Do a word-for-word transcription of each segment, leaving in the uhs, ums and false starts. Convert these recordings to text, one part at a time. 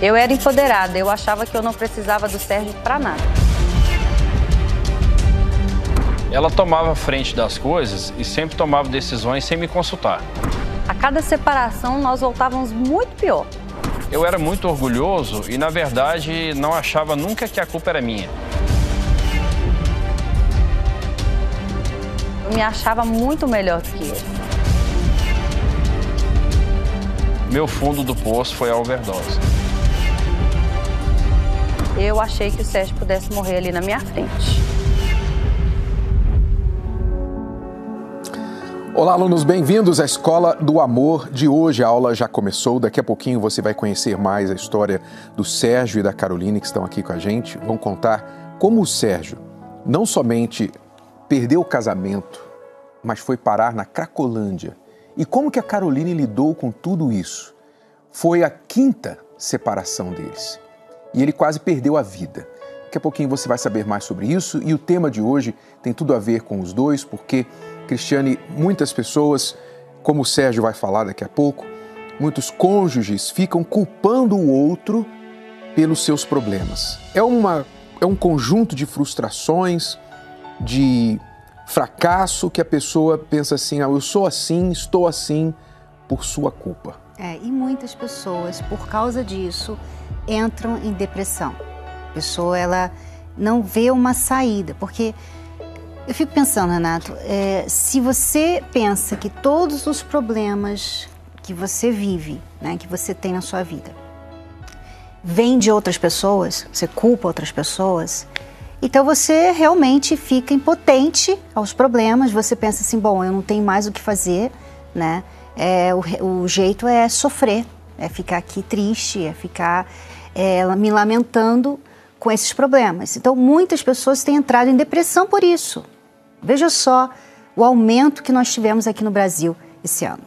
Eu era empoderada, eu achava que eu não precisava do Sérgio para nada. Ela tomava frente das coisas e sempre tomava decisões sem me consultar. A cada separação, nós voltávamos muito pior. Eu era muito orgulhoso e, na verdade, não achava nunca que a culpa era minha. Eu me achava muito melhor do que ele. Meu fundo do poço foi a overdose. Eu achei que o Sérgio pudesse morrer ali na minha frente. Olá, alunos, bem-vindos à Escola do Amor de hoje. A aula já começou, daqui a pouquinho você vai conhecer mais a história do Sérgio e da Caroline que estão aqui com a gente. Vão contar como o Sérgio não somente perdeu o casamento, mas foi parar na Cracolândia. E como que a Caroline lidou com tudo isso? Foi a quinta separação deles e ele quase perdeu a vida. Daqui a pouquinho você vai saber mais sobre isso e o tema de hoje tem tudo a ver com os dois, porque, Cristiane, muitas pessoas, como o Sérgio vai falar daqui a pouco, muitos cônjuges ficam culpando o outro pelos seus problemas. É, uma, é um conjunto de frustrações, de fracasso que a pessoa pensa assim, ah, eu sou assim, estou assim por sua culpa. É, e muitas pessoas, por causa disso, entram em depressão. A pessoa, ela não vê uma saída, porque eu fico pensando, Renato, é, se você pensa que todos os problemas que você vive, né, que você tem na sua vida, vêm de outras pessoas, você culpa outras pessoas, então você realmente fica impotente aos problemas, você pensa assim, bom, eu não tenho mais o que fazer, né? É, o, o jeito é sofrer, é ficar aqui triste, é ficar é, me lamentando com esses problemas. Então, muitas pessoas têm entrado em depressão por isso. Veja só o aumento que nós tivemos aqui no Brasil esse ano.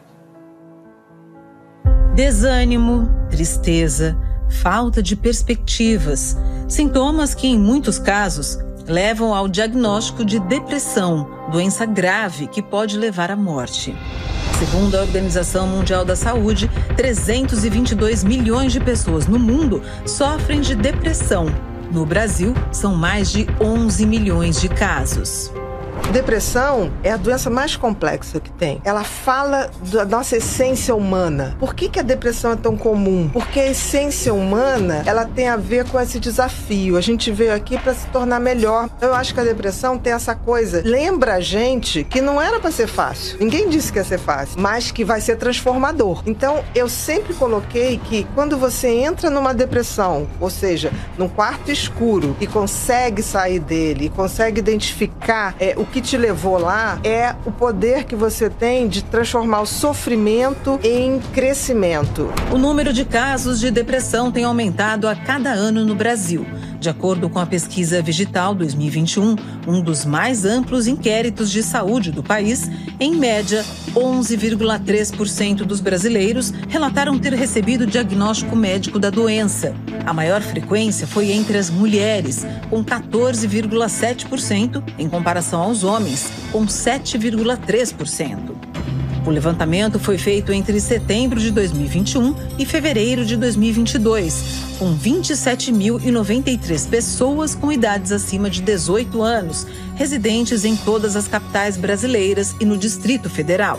Desânimo, tristeza, falta de perspectivas, sintomas que, em muitos casos, levam ao diagnóstico de depressão, doença grave que pode levar à morte. Segundo a Organização Mundial da Saúde, trezentos e vinte e dois milhões de pessoas no mundo sofrem de depressão. No Brasil, são mais de onze milhões de casos. Depressão é a doença mais complexa que tem. Ela fala da nossa essência humana. Por que que a depressão é tão comum? Porque a essência humana, ela tem a ver com esse desafio. A gente veio aqui para se tornar melhor. Então, eu acho que a depressão tem essa coisa. Lembra a gente que não era para ser fácil. Ninguém disse que ia ser fácil, mas que vai ser transformador. Então, eu sempre coloquei que quando você entra numa depressão, ou seja, num quarto escuro e consegue sair dele, e consegue identificar é, o que te levou lá, é o poder que você tem de transformar o sofrimento em crescimento. O número de casos de depressão tem aumentado a cada ano no Brasil. De acordo com a pesquisa Vigital dois mil e vinte e um, um dos mais amplos inquéritos de saúde do país, em média, onze vírgula três por cento dos brasileiros relataram ter recebido diagnóstico médico da doença. A maior frequência foi entre as mulheres, com quatorze vírgula sete por cento, em comparação aos homens, com sete vírgula três por cento. O levantamento foi feito entre setembro de dois mil e vinte e um e fevereiro de dois mil e vinte e dois, com vinte e sete mil e noventa e três pessoas com idades acima de dezoito anos, residentes em todas as capitais brasileiras e no Distrito Federal.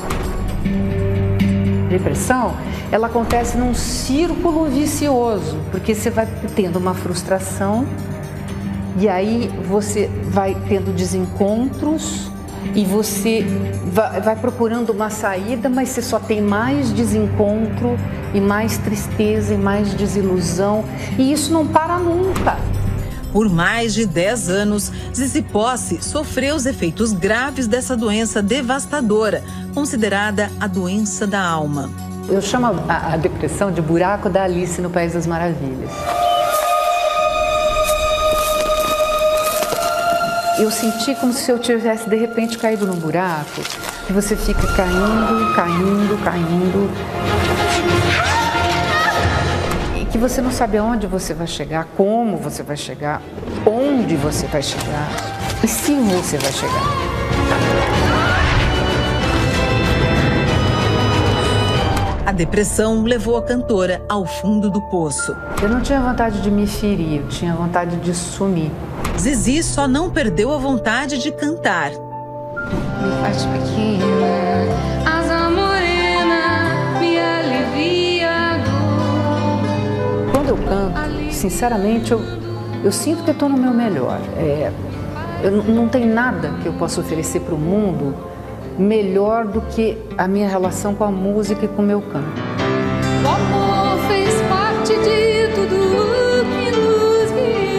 Depressão, ela acontece num círculo vicioso, porque você vai tendo uma frustração e aí você vai tendo desencontros e você vai, vai procurando uma saída, mas você só tem mais desencontro e mais tristeza e mais desilusão, e isso não para nunca. Por mais de dez anos, Zizi Posse sofreu os efeitos graves dessa doença devastadora, considerada a doença da alma. Eu chamo a, a depressão de buraco da Alice no País das Maravilhas. Eu senti como se eu tivesse, de repente, caído num buraco, que você fica caindo, caindo, caindo, e que você não sabe aonde você vai chegar, como você vai chegar, onde você vai chegar e se você vai chegar. A depressão levou a cantora ao fundo do poço. Eu não tinha vontade de me ferir, eu tinha vontade de sumir. Zizi só não perdeu a vontade de cantar. Me faz pequena, asa morena, me alivia a dor. Quando eu canto, sinceramente, eu, eu sinto que eu estou no meu melhor. É, eu, não tem nada que eu possa oferecer para o mundo melhor do que a minha relação com a música e com o meu canto. O amor fez parte de tudo que nos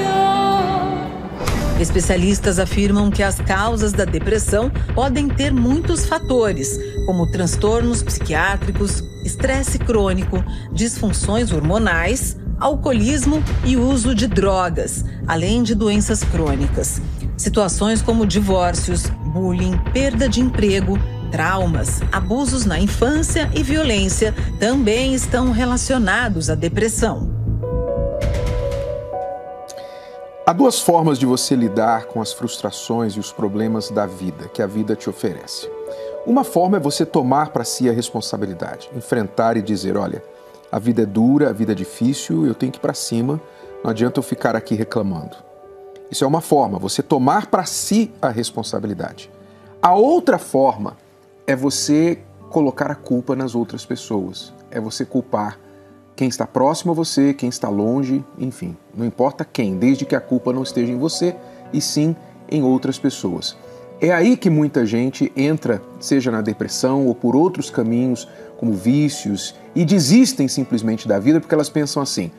guiou. Especialistas afirmam que as causas da depressão podem ter muitos fatores, como transtornos psiquiátricos, estresse crônico, disfunções hormonais, alcoolismo e uso de drogas, além de doenças crônicas. Situações como divórcios, bullying, perda de emprego, traumas, abusos na infância e violência também estão relacionados à depressão. Há duas formas de você lidar com as frustrações e os problemas da vida, que a vida te oferece. Uma forma é você tomar para si a responsabilidade, enfrentar e dizer, olha, a vida é dura, a vida é difícil, eu tenho que ir para cima, não adianta eu ficar aqui reclamando. Isso é uma forma, você tomar para si a responsabilidade. A outra forma é você colocar a culpa nas outras pessoas, é você culpar quem está próximo a você, quem está longe, enfim, não importa quem, desde que a culpa não esteja em você e sim em outras pessoas. É aí que muita gente entra, seja na depressão ou por outros caminhos, como vícios, e desistem simplesmente da vida porque elas pensam assim,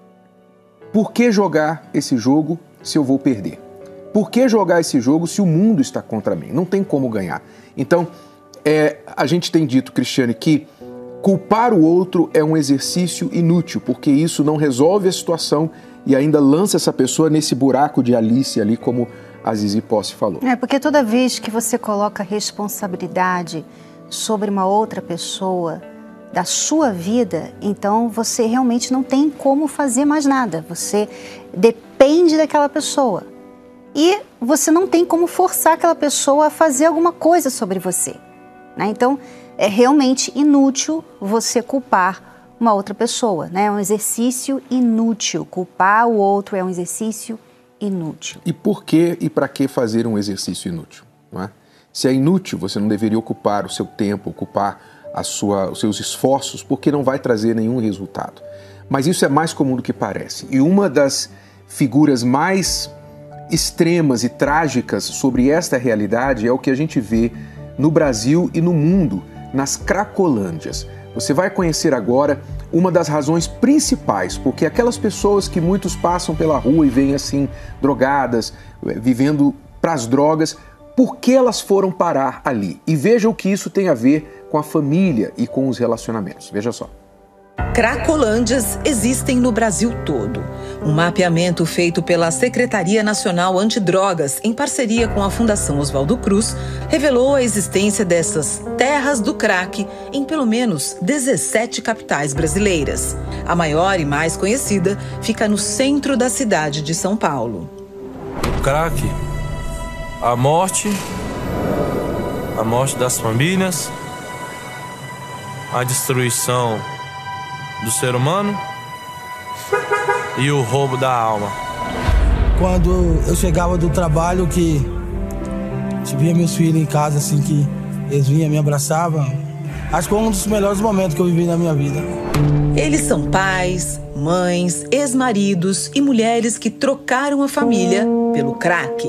por que jogar esse jogo se eu vou perder? Por que jogar esse jogo se o mundo está contra mim? Não tem como ganhar. Então, é, a gente tem dito, Cristiane, que culpar o outro é um exercício inútil, porque isso não resolve a situação e ainda lança essa pessoa nesse buraco de Alice ali, como a Zizi Posse falou. É, porque toda vez que você coloca responsabilidade sobre uma outra pessoa da sua vida, então você realmente não tem como fazer mais nada. Você depende daquela pessoa. E você não tem como forçar aquela pessoa a fazer alguma coisa sobre você, né? Então, é realmente inútil você culpar uma outra pessoa, né? É um exercício inútil. Culpar o outro é um exercício inútil. E por que e para que fazer um exercício inútil? Não é? Se é inútil, você não deveria ocupar o seu tempo, ocupar a sua, os seus esforços, porque não vai trazer nenhum resultado. Mas isso é mais comum do que parece. E uma das figuras mais extremas e trágicas sobre esta realidade é o que a gente vê no Brasil e no mundo, nas Cracolândias. Você vai conhecer agora uma das razões principais, porque aquelas pessoas que muitos passam pela rua e veem assim, drogadas, vivendo para as drogas, por que elas foram parar ali? E veja o que isso tem a ver com a família e com os relacionamentos. Veja só. Cracolândias existem no Brasil todo. Um mapeamento feito pela Secretaria Nacional Antidrogas, em parceria com a Fundação Oswaldo Cruz, revelou a existência dessas terras do crack em pelo menos dezessete capitais brasileiras. A maior e mais conhecida fica no centro da cidade de São Paulo. O crack, a morte, a morte das famílias, a destruição do ser humano e o roubo da alma. Quando eu chegava do trabalho, que via meus filhos em casa, assim, que eles vinham, me abraçavam, acho que foi um dos melhores momentos que eu vivi na minha vida. Eles são pais, mães, ex-maridos e mulheres que trocaram a família pelo crack.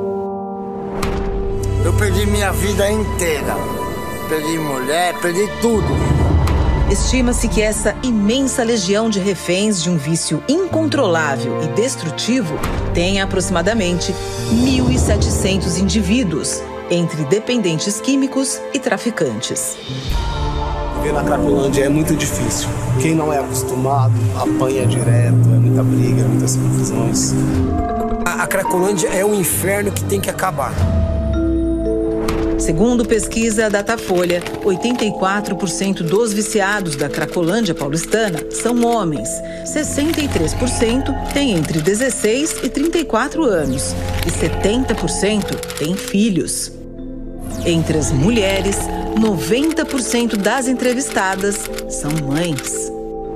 Eu perdi minha vida inteira. Perdi mulher, perdi tudo. Estima-se que essa imensa legião de reféns de um vício incontrolável e destrutivo tenha aproximadamente mil e setecentos indivíduos, entre dependentes químicos e traficantes. Viver na Cracolândia é muito difícil. Quem não é acostumado apanha direto, é muita briga, muitas confusões. A, a Cracolândia é um inferno que tem que acabar. Segundo pesquisa Datafolha, oitenta e quatro por cento dos viciados da Cracolândia paulistana são homens. sessenta e três por cento têm entre dezesseis e trinta e quatro anos. E setenta por cento têm filhos. Entre as mulheres, noventa por cento das entrevistadas são mães.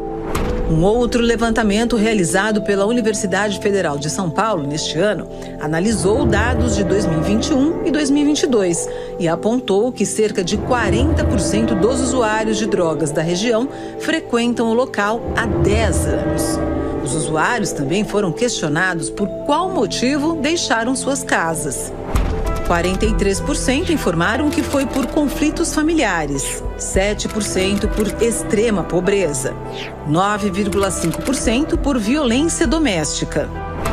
Um outro levantamento realizado pela Universidade Federal de São Paulo neste ano analisou dados de dois mil e vinte e um e dois mil e vinte e dois e apontou que cerca de quarenta por cento dos usuários de drogas da região frequentam o local há dez anos. Os usuários também foram questionados por qual motivo deixaram suas casas. quarenta e três por cento informaram que foi por conflitos familiares, sete por cento por extrema pobreza, nove vírgula cinco por cento por violência doméstica.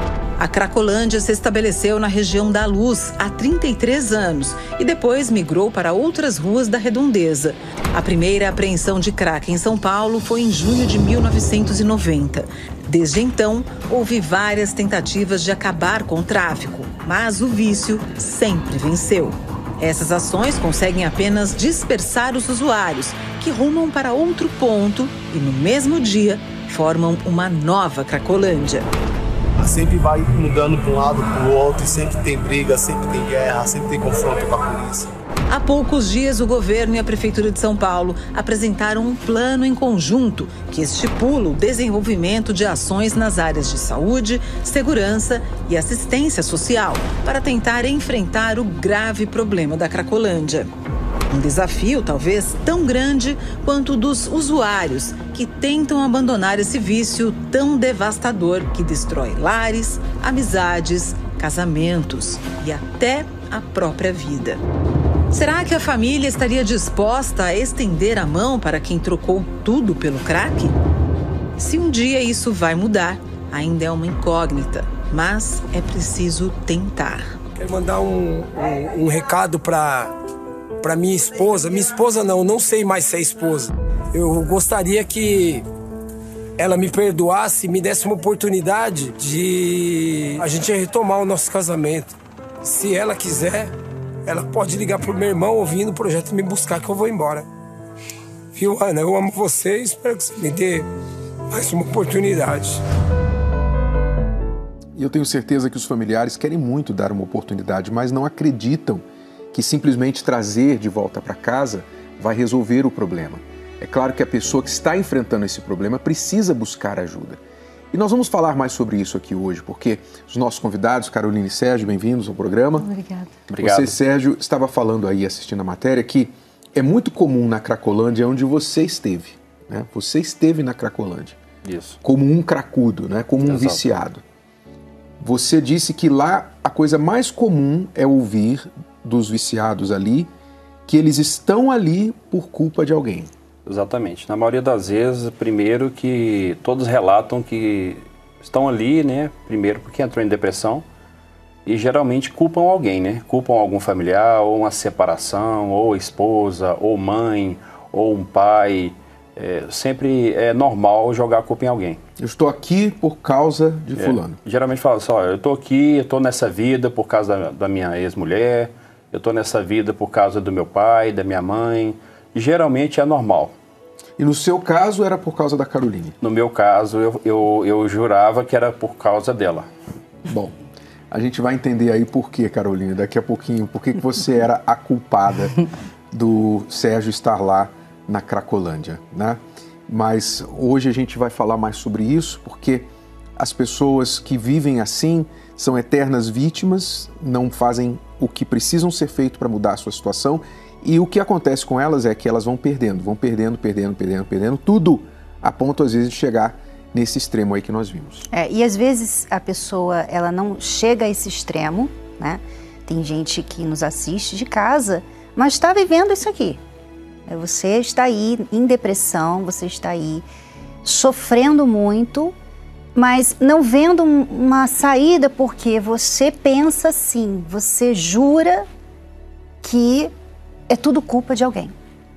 A Cracolândia se estabeleceu na região da Luz há trinta e três anos e depois migrou para outras ruas da Redondeza. A primeira apreensão de crack em São Paulo foi em junho de mil novecentos e noventa. Desde então, houve várias tentativas de acabar com o tráfico, mas o vício sempre venceu. Essas ações conseguem apenas dispersar os usuários, que rumam para outro ponto e, no mesmo dia, formam uma nova Cracolândia. Sempre vai mudando para um lado, para o outro, sempre tem briga, sempre tem guerra, sempre tem confronto com a polícia. Há poucos dias, o governo e a Prefeitura de São Paulo apresentaram um plano em conjunto que estipula o desenvolvimento de ações nas áreas de saúde, segurança e assistência social para tentar enfrentar o grave problema da Cracolândia. Um desafio talvez tão grande quanto o dos usuários que tentam abandonar esse vício tão devastador que destrói lares, amizades, casamentos e até a própria vida. Será que a família estaria disposta a estender a mão para quem trocou tudo pelo crack? Se um dia isso vai mudar, ainda é uma incógnita, mas é preciso tentar. Quero mandar um, um, um recado para para minha esposa. Minha esposa não, não sei mais se é esposa. Eu gostaria que ela me perdoasse e me desse uma oportunidade de a gente retomar o nosso casamento. Se ela quiser, ela pode ligar pro meu irmão ouvindo o projeto e me buscar que eu vou embora. Viu, Ana? Eu amo você e espero que você me dê mais uma oportunidade. E eu tenho certeza que os familiares querem muito dar uma oportunidade, mas não acreditam que simplesmente trazer de volta para casa vai resolver o problema. É claro que a pessoa que está enfrentando esse problema precisa buscar ajuda. E nós vamos falar mais sobre isso aqui hoje, porque os nossos convidados, Carolina e Sérgio, bem-vindos ao programa. Obrigada. Obrigado. Você, Sérgio, estava falando aí, assistindo a matéria, que é muito comum na Cracolândia onde você esteve, né? Você esteve na Cracolândia. Isso. Como um cracudo, né? Como um Exato. viciado. Você disse que lá a coisa mais comum é ouvir dos viciados ali que eles estão ali por culpa de alguém. Exatamente. Na maioria das vezes, primeiro que todos relatam que estão ali, né? Primeiro porque entrou em depressão e geralmente culpam alguém, né? Culpam algum familiar, ou uma separação, ou esposa, ou mãe, ou um pai. É, sempre é normal jogar a culpa em alguém. Eu estou aqui por causa de é, fulano. Geralmente fala assim, ó, eu estou aqui, eu estou nessa vida por causa da, da minha ex-mulher, eu estou nessa vida por causa do meu pai, da minha mãe. Geralmente é normal. E no seu caso era por causa da Caroline? No meu caso, eu, eu, eu jurava que era por causa dela. Bom, a gente vai entender aí por que, Carolina, daqui a pouquinho, por que você era a culpada do Sérgio estar lá na Cracolândia, né? Mas hoje a gente vai falar mais sobre isso, porque as pessoas que vivem assim são eternas vítimas, não fazem o que precisam ser feito para mudar a sua situação. E o que acontece com elas é que elas vão perdendo, vão perdendo, perdendo, perdendo, perdendo, tudo a ponto, às vezes, de chegar nesse extremo aí que nós vimos. É, e às vezes a pessoa, ela não chega a esse extremo, né? Tem gente que nos assiste de casa, mas está vivendo isso aqui. Você está aí em depressão, você está aí sofrendo muito, mas não vendo uma saída porque você pensa assim, você jura que é tudo culpa de alguém.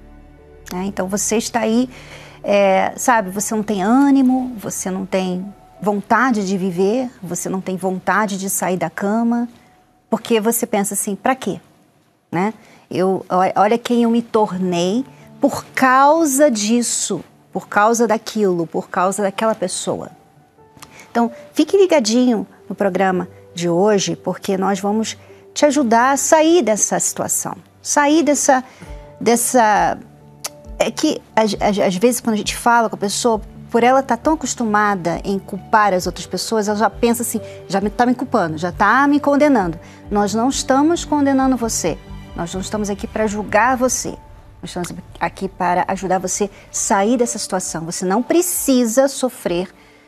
É, então você está aí, é, sabe, você não tem ânimo, você não tem vontade de viver, você não tem vontade de sair da cama, porque você pensa assim, para quê? Né? Eu, olha quem eu me tornei por causa disso, por causa daquilo, por causa daquela pessoa. Então, fique ligadinho no programa de hoje, porque nós vamos te ajudar a sair dessa situação. Sair dessa... dessa é que, às, às, às vezes, quando a gente fala com a pessoa, por ela estar tão acostumada em culpar as outras pessoas, ela já pensa assim, já está me culpando, já está me condenando. Nós não estamos condenando você. Nós não estamos aqui para julgar você. Nós estamos aqui para ajudar você a sair dessa situação. Você não precisa sofrer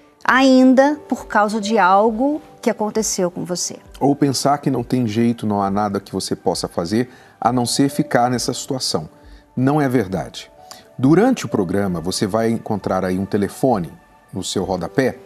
ainda por causa de algo que aconteceu com você. Ou pensar que não tem jeito, não há nada que você possa fazer, a não ser ficar nessa situação. Não é verdade. Durante o programa, você vai encontrar aí um telefone no seu rodapé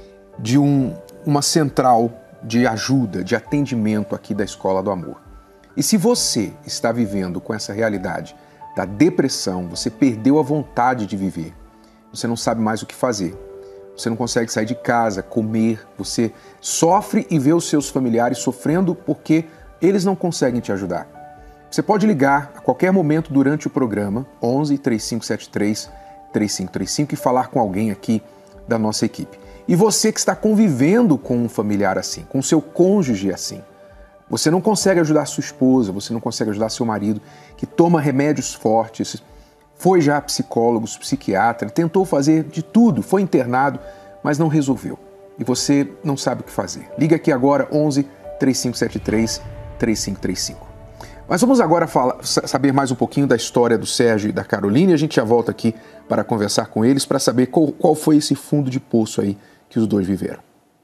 de um, uma central de ajuda, de atendimento aqui da Escola do Amor. E se você está vivendo com essa realidade da depressão, você perdeu a vontade de viver, você não sabe mais o que fazer, você não consegue sair de casa, comer, você sofre e vê os seus familiares sofrendo porque eles não conseguem te ajudar. Você pode ligar a qualquer momento durante o programa, onze, três cinco sete três, três cinco três cinco, e falar com alguém aqui da nossa equipe. E você que está convivendo com um familiar assim, com seu cônjuge assim, você não consegue ajudar sua esposa, você não consegue ajudar seu marido, que toma remédios fortes, foi já a psicólogos, psiquiatra, tentou fazer de tudo, foi internado, mas não resolveu. E você não sabe o que fazer. Liga aqui agora, onze, três cinco sete três, três cinco três cinco. Mas vamos agora falar, saber mais um pouquinho da história do Sérgio e da Carolina, e a gente já volta aqui para conversar com eles, para saber qual, qual foi esse fundo de poço aí que os dois viveram.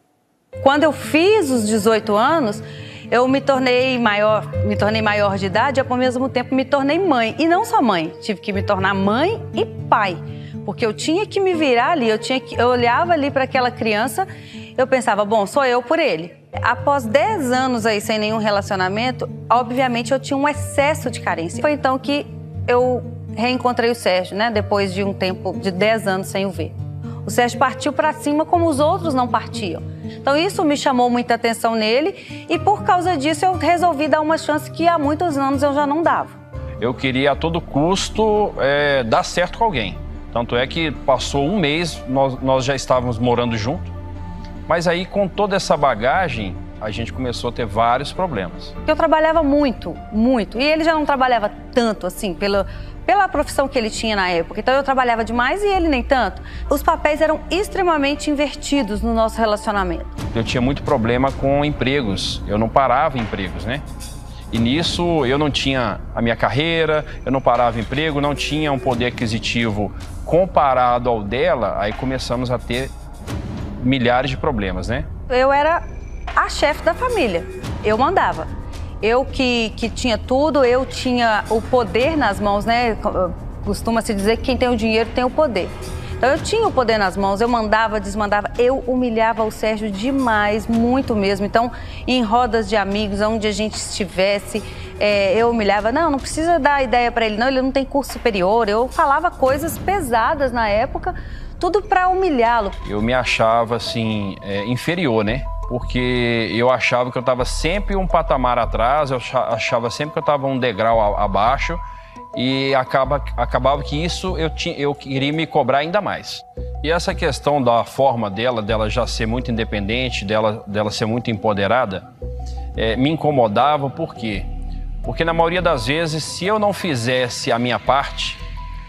Quando eu fiz os dezoito anos, eu me tornei maior, me tornei maior de idade e ao mesmo tempo me tornei mãe. E não só mãe, tive que me tornar mãe e pai, porque eu tinha que me virar ali, eu, tinha que, eu olhava ali para aquela criança, eu pensava, bom, sou eu por ele. Após dez anos aí sem nenhum relacionamento, obviamente eu tinha um excesso de carência. Foi então que eu reencontrei o Sérgio, né? Depois de um tempo de dez anos sem o ver. O Sérgio partiu para cima como os outros não partiam. Então isso me chamou muita atenção nele e por causa disso eu resolvi dar uma chance que há muitos anos eu já não dava. Eu queria a todo custo é, dar certo com alguém. Tanto é que passou um mês, nós, nós já estávamos morando juntos. Mas aí, com toda essa bagagem, a gente começou a ter vários problemas. Eu trabalhava muito, muito. E ele já não trabalhava tanto, assim, pela, pela profissão que ele tinha na época. Então, eu trabalhava demais e ele nem tanto. Os papéis eram extremamente invertidos no nosso relacionamento. Eu tinha muito problema com empregos. Eu não parava em empregos, né? E nisso, eu não tinha a minha carreira, eu não parava em emprego, não tinha um poder aquisitivo comparado ao dela. Aí começamos a ter milhares de problemas, né? Eu era a chefe da família, eu mandava. Eu que, que tinha tudo, eu tinha o poder nas mãos, né? Costuma-se dizer que quem tem o dinheiro tem o poder. Então eu tinha o poder nas mãos, eu mandava, desmandava, eu humilhava o Sérgio demais, muito mesmo. Então, em rodas de amigos, onde a gente estivesse, é, eu humilhava. Não, não precisa dar ideia para ele, não, ele não tem curso superior. Eu falava coisas pesadas na época, tudo para humilhá-lo. Eu me achava, assim, é, inferior, né? Porque eu achava que eu estava sempre um patamar atrás, eu achava sempre que eu estava um degrau abaixo e acaba, acabava que isso eu, tinha, eu queria me cobrar ainda mais. E essa questão da forma dela, dela já ser muito independente, dela, dela ser muito empoderada, é, me incomodava. Por quê? Porque na maioria das vezes, se eu não fizesse a minha parte,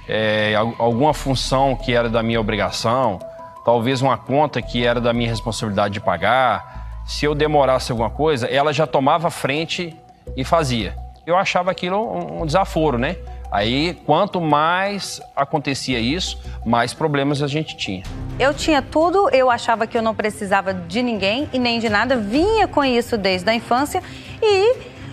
É, alguma função que era da minha obrigação, talvez uma conta que era da minha responsabilidade de pagar, se eu demorasse alguma coisa, ela já tomava frente e fazia. Eu achava aquilo um, um desaforo, né? Aí, quanto mais acontecia isso, mais problemas a gente tinha. Eu tinha tudo, eu achava que eu não precisava de ninguém e nem de nada, vinha com isso desde a infância e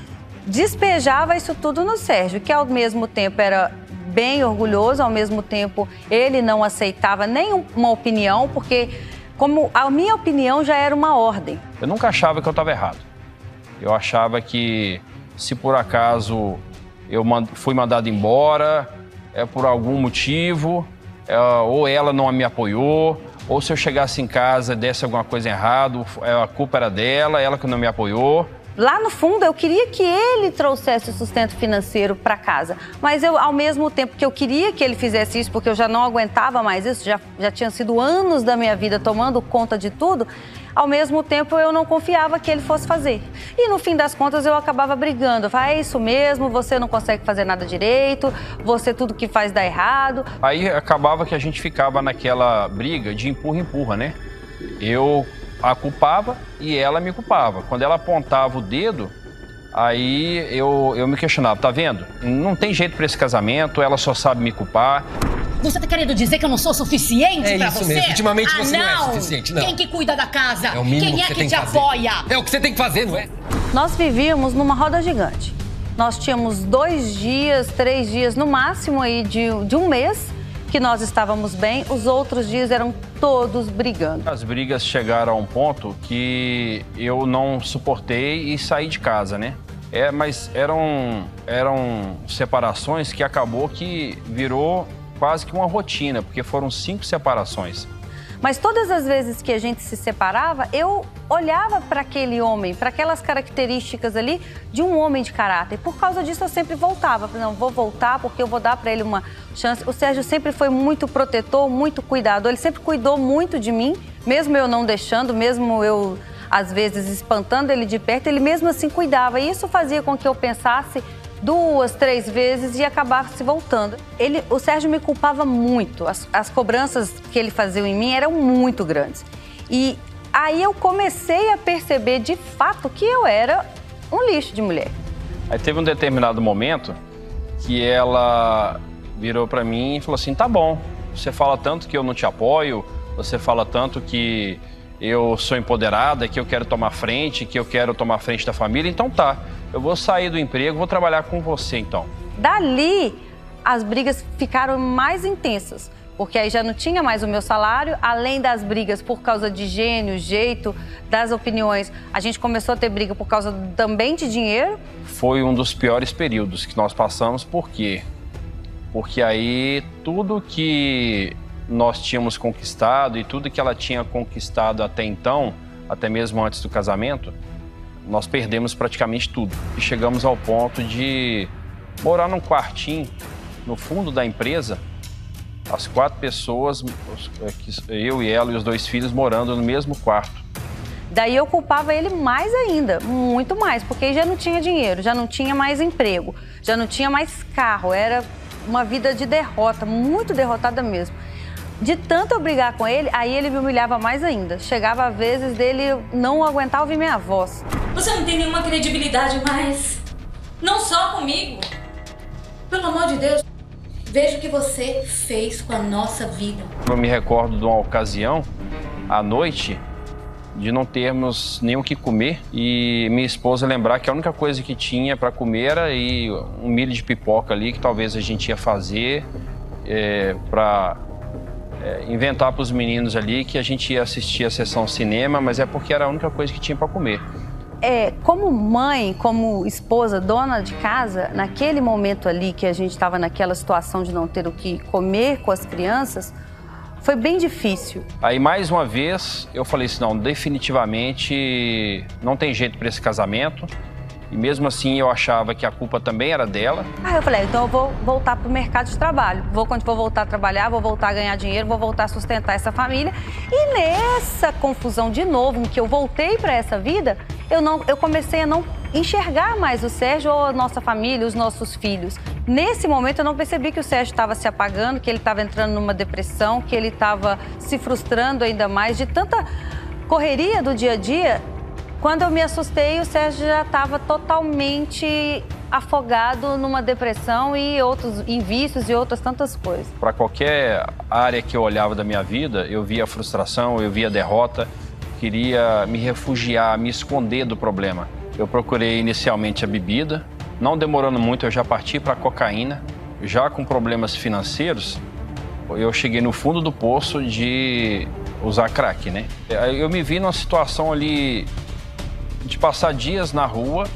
despejava isso tudo no Sérgio, que ao mesmo tempo era bem orgulhoso, ao mesmo tempo ele não aceitava nenhuma opinião, porque como a minha opinião já era uma ordem. Eu nunca achava que eu estava errado. Eu achava que se por acaso eu fui mandado embora, é por algum motivo, é, ou ela não me apoiou, ou se eu chegasse em casa e desse alguma coisa errada, a culpa era dela, ela que não me apoiou. Lá no fundo, eu queria que ele trouxesse o sustento financeiro para casa. Mas eu, ao mesmo tempo que eu queria que ele fizesse isso, porque eu já não aguentava mais isso, já, já tinha sido anos da minha vida tomando conta de tudo, ao mesmo tempo eu não confiava que ele fosse fazer. E no fim das contas eu acabava brigando. Eu falava, é isso mesmo, você não consegue fazer nada direito, você tudo que faz dá errado. Aí acabava que a gente ficava naquela briga de empurra-empurra, né? Eu a culpava e ela me culpava. Quando ela apontava o dedo, aí eu, eu me questionava, tá vendo? Não tem jeito para esse casamento, ela só sabe me culpar. Você tá querendo dizer que eu não sou suficiente é pra isso você? Mesmo. Ultimamente ah, você não. não é suficiente, não. Quem que cuida da casa? É o mínimo Quem é que, que, que te fazer. apoia? É o que você tem que fazer, não é? Nós vivíamos numa roda gigante. Nós tínhamos dois dias, três dias, no máximo aí de, de um mês, que nós estávamos bem. Os outros dias eram todos brigando. As brigas chegaram a um ponto que eu não suportei e saí de casa, né? É, mas eram, eram separações que acabou que virou quase que uma rotina, porque foram cinco separações. Mas todas as vezes que a gente se separava, eu olhava para aquele homem, para aquelas características ali de um homem de caráter. Por causa disso, eu sempre voltava. Não, vou voltar porque eu vou dar para ele uma chance. O Sérgio sempre foi muito protetor, muito cuidador. Ele sempre cuidou muito de mim, mesmo eu não deixando, mesmo eu, às vezes, espantando ele de perto, ele mesmo assim cuidava. E isso fazia com que eu pensasse duas, três vezes e acabasse voltando. Ele, o Sérgio me culpava muito. As, as cobranças que ele fazia em mim eram muito grandes. E aí eu comecei a perceber de fato que eu era um lixo de mulher. Aí teve um determinado momento que ela virou pra mim e falou assim, tá bom, você fala tanto que eu não te apoio, você fala tanto que eu sou empoderada, que eu quero tomar frente, que eu quero tomar frente da família, então tá, eu vou sair do emprego, vou trabalhar com você então. Dali, as brigas ficaram mais intensas, porque aí já não tinha mais o meu salário, além das brigas por causa de gênio, jeito, das opiniões, a gente começou a ter briga por causa também de dinheiro. Foi um dos piores períodos que nós passamos, por quê? Porque aí tudo que nós tínhamos conquistado e tudo que ela tinha conquistado até então, até mesmo antes do casamento, nós perdemos praticamente tudo. E chegamos ao ponto de morar num quartinho no fundo da empresa, as quatro pessoas, eu e ela e os dois filhos morando no mesmo quarto. Daí eu culpava ele mais ainda, muito mais, porque já não tinha dinheiro, já não tinha mais emprego, já não tinha mais carro, era uma vida de derrota, muito derrotada mesmo. De tanto eu brigar com ele, aí ele me humilhava mais ainda. Chegava a vezes dele não aguentar ouvir minha voz. Você não tem nenhuma credibilidade mais. Não só comigo. Pelo amor de Deus, veja o que você fez com a nossa vida. Eu me recordo de uma ocasião, à noite, de não termos nem o que comer e minha esposa lembrar que a única coisa que tinha para comer era aí um milho de pipoca ali que talvez a gente ia fazer é, para é, inventar para os meninos ali que a gente ia assistir a sessão cinema, mas é porque era a única coisa que tinha para comer. É, como mãe, como esposa, dona de casa, naquele momento ali que a gente estava naquela situação de não ter o que comer com as crianças, foi bem difícil. Aí, mais uma vez, eu falei assim, não, definitivamente não tem jeito para esse casamento. E mesmo assim, eu achava que a culpa também era dela. Ah, eu falei, então eu vou voltar para o mercado de trabalho. Vou, quando for voltar a trabalhar, vou voltar a ganhar dinheiro, vou voltar a sustentar essa família. E nessa confusão de novo, em que eu voltei para essa vida, eu, não, eu comecei a não enxergar mais o Sérgio ou a nossa família, os nossos filhos. Nesse momento, eu não percebi que o Sérgio estava se apagando, que ele estava entrando numa depressão, que ele estava se frustrando ainda mais de tanta correria do dia a dia. Quando eu me assustei, o Sérgio já estava totalmente afogado numa depressão e outros em vícios e outras tantas coisas. Para qualquer área que eu olhava da minha vida, eu via a frustração, eu via a derrota, queria me refugiar, me esconder do problema. Eu procurei inicialmente a bebida, não demorando muito eu já parti para a cocaína. Já com problemas financeiros, eu cheguei no fundo do poço de usar crack, né? Eu me vi numa situação ali de passar dias na rua,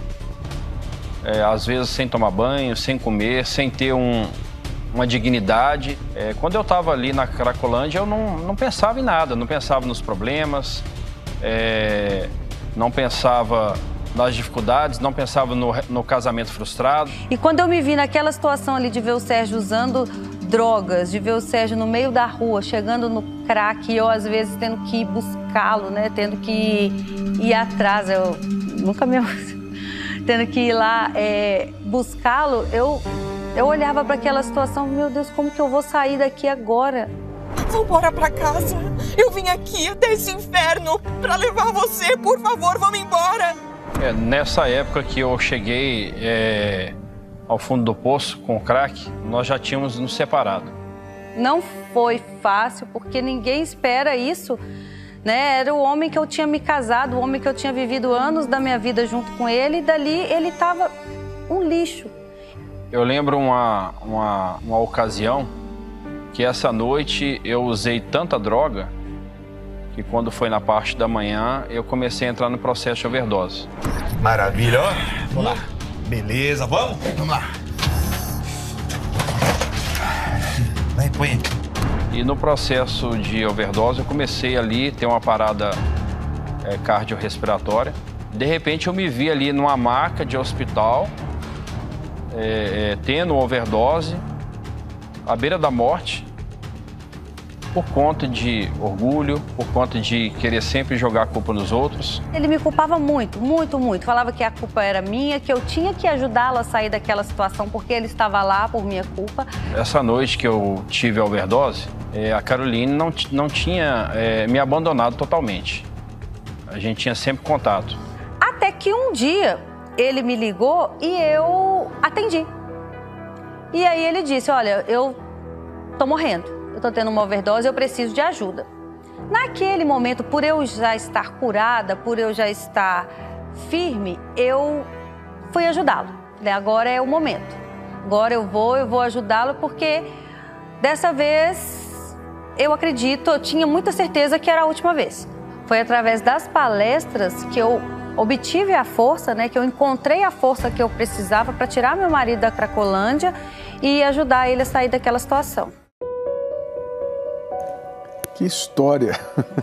é, às vezes sem tomar banho, sem comer, sem ter um, uma dignidade. É, quando eu estava ali na Cracolândia, eu não, não pensava em nada, não pensava nos problemas, é, não pensava nas dificuldades, não pensava no, no casamento frustrado. E quando eu me vi naquela situação ali de ver o Sérgio usando drogas, de ver o Sérgio no meio da rua, chegando no crack, e eu às vezes tendo que ir buscá-lo, né? Tendo que ir atrás, eu nunca me... tendo que ir lá é, buscá-lo, eu, eu olhava para aquela situação, meu Deus, como que eu vou sair daqui agora? Vambora pra casa. Eu vim aqui até esse inferno pra levar você. Por favor, vamos embora. É, nessa época que eu cheguei é, ao fundo do poço com o crack, nós já tínhamos nos separado. Não foi fácil, porque ninguém espera isso, né? Era o homem que eu tinha me casado, o homem que eu tinha vivido anos da minha vida junto com ele, e dali ele estava um lixo. Eu lembro uma, uma, uma ocasião que essa noite eu usei tanta droga que quando foi na parte da manhã eu comecei a entrar no processo de overdose. Maravilha, ó. Vamos lá. Beleza, vamos? Vamos lá. Vai, põe. E no processo de overdose eu comecei ali a ter uma parada é, cardiorrespiratória. De repente eu me vi ali numa maca de hospital, é, é, tendo uma overdose, à beira da morte, por conta de orgulho, por conta de querer sempre jogar a culpa nos outros. Ele me culpava muito, muito, muito. Falava que a culpa era minha, que eu tinha que ajudá-lo a sair daquela situação porque ele estava lá por minha culpa. Essa noite que eu tive a overdose, é, a Caroline não, não tinha é, me abandonado totalmente. A gente tinha sempre contato. Até que um dia ele me ligou e eu atendi. E aí ele disse, olha, eu tô morrendo, eu tô tendo uma overdose, eu preciso de ajuda. Naquele momento, por eu já estar curada, por eu já estar firme, eu fui ajudá-lo. Falei, agora é o momento. Agora eu vou, eu vou ajudá-lo, porque dessa vez, eu acredito, eu tinha muita certeza que era a última vez. Foi através das palestras que eu obtive a força, né, que eu encontrei a força que eu precisava para tirar meu marido da Cracolândia e ajudar ele a sair daquela situação. Que história!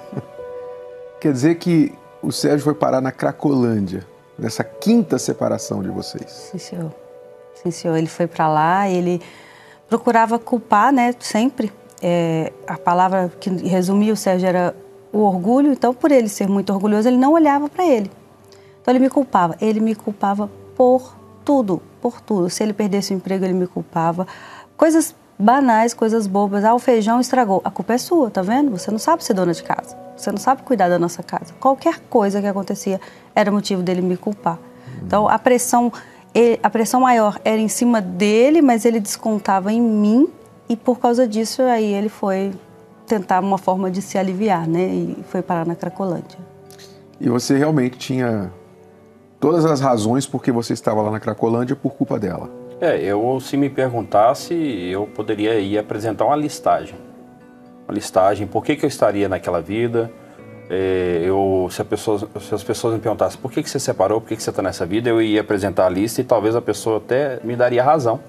Quer dizer que o Sérgio foi parar na Cracolândia, nessa quinta separação de vocês. Sim, senhor. Sim, senhor. Ele foi para lá, ele procurava culpar, né, sempre. É, a palavra que resumia o Sérgio era o orgulho, então por ele ser muito orgulhoso, ele não olhava para ele. Então ele me culpava, ele me culpava por tudo, por tudo. Se ele perdesse o emprego, ele me culpava. Coisas banais, coisas bobas. Ah, o feijão estragou. A culpa é sua, tá vendo? Você não sabe ser dona de casa. Você não sabe cuidar da nossa casa. Qualquer coisa que acontecia era motivo dele me culpar. Então a pressão, a pressão maior era em cima dele, mas ele descontava em mim e por causa disso aí ele foi tentar uma forma de se aliviar, né? E foi parar na Cracolândia. E você realmente tinha todas as razões por que você estava lá na Cracolândia por culpa dela. É, eu, se me perguntasse, eu poderia ir apresentar uma listagem. Uma listagem, por que, que eu estaria naquela vida. É, eu, se, a pessoa, se as pessoas me perguntassem por que, que você separou, por que, que você está nessa vida, eu ia apresentar a lista e talvez a pessoa até me daria razão.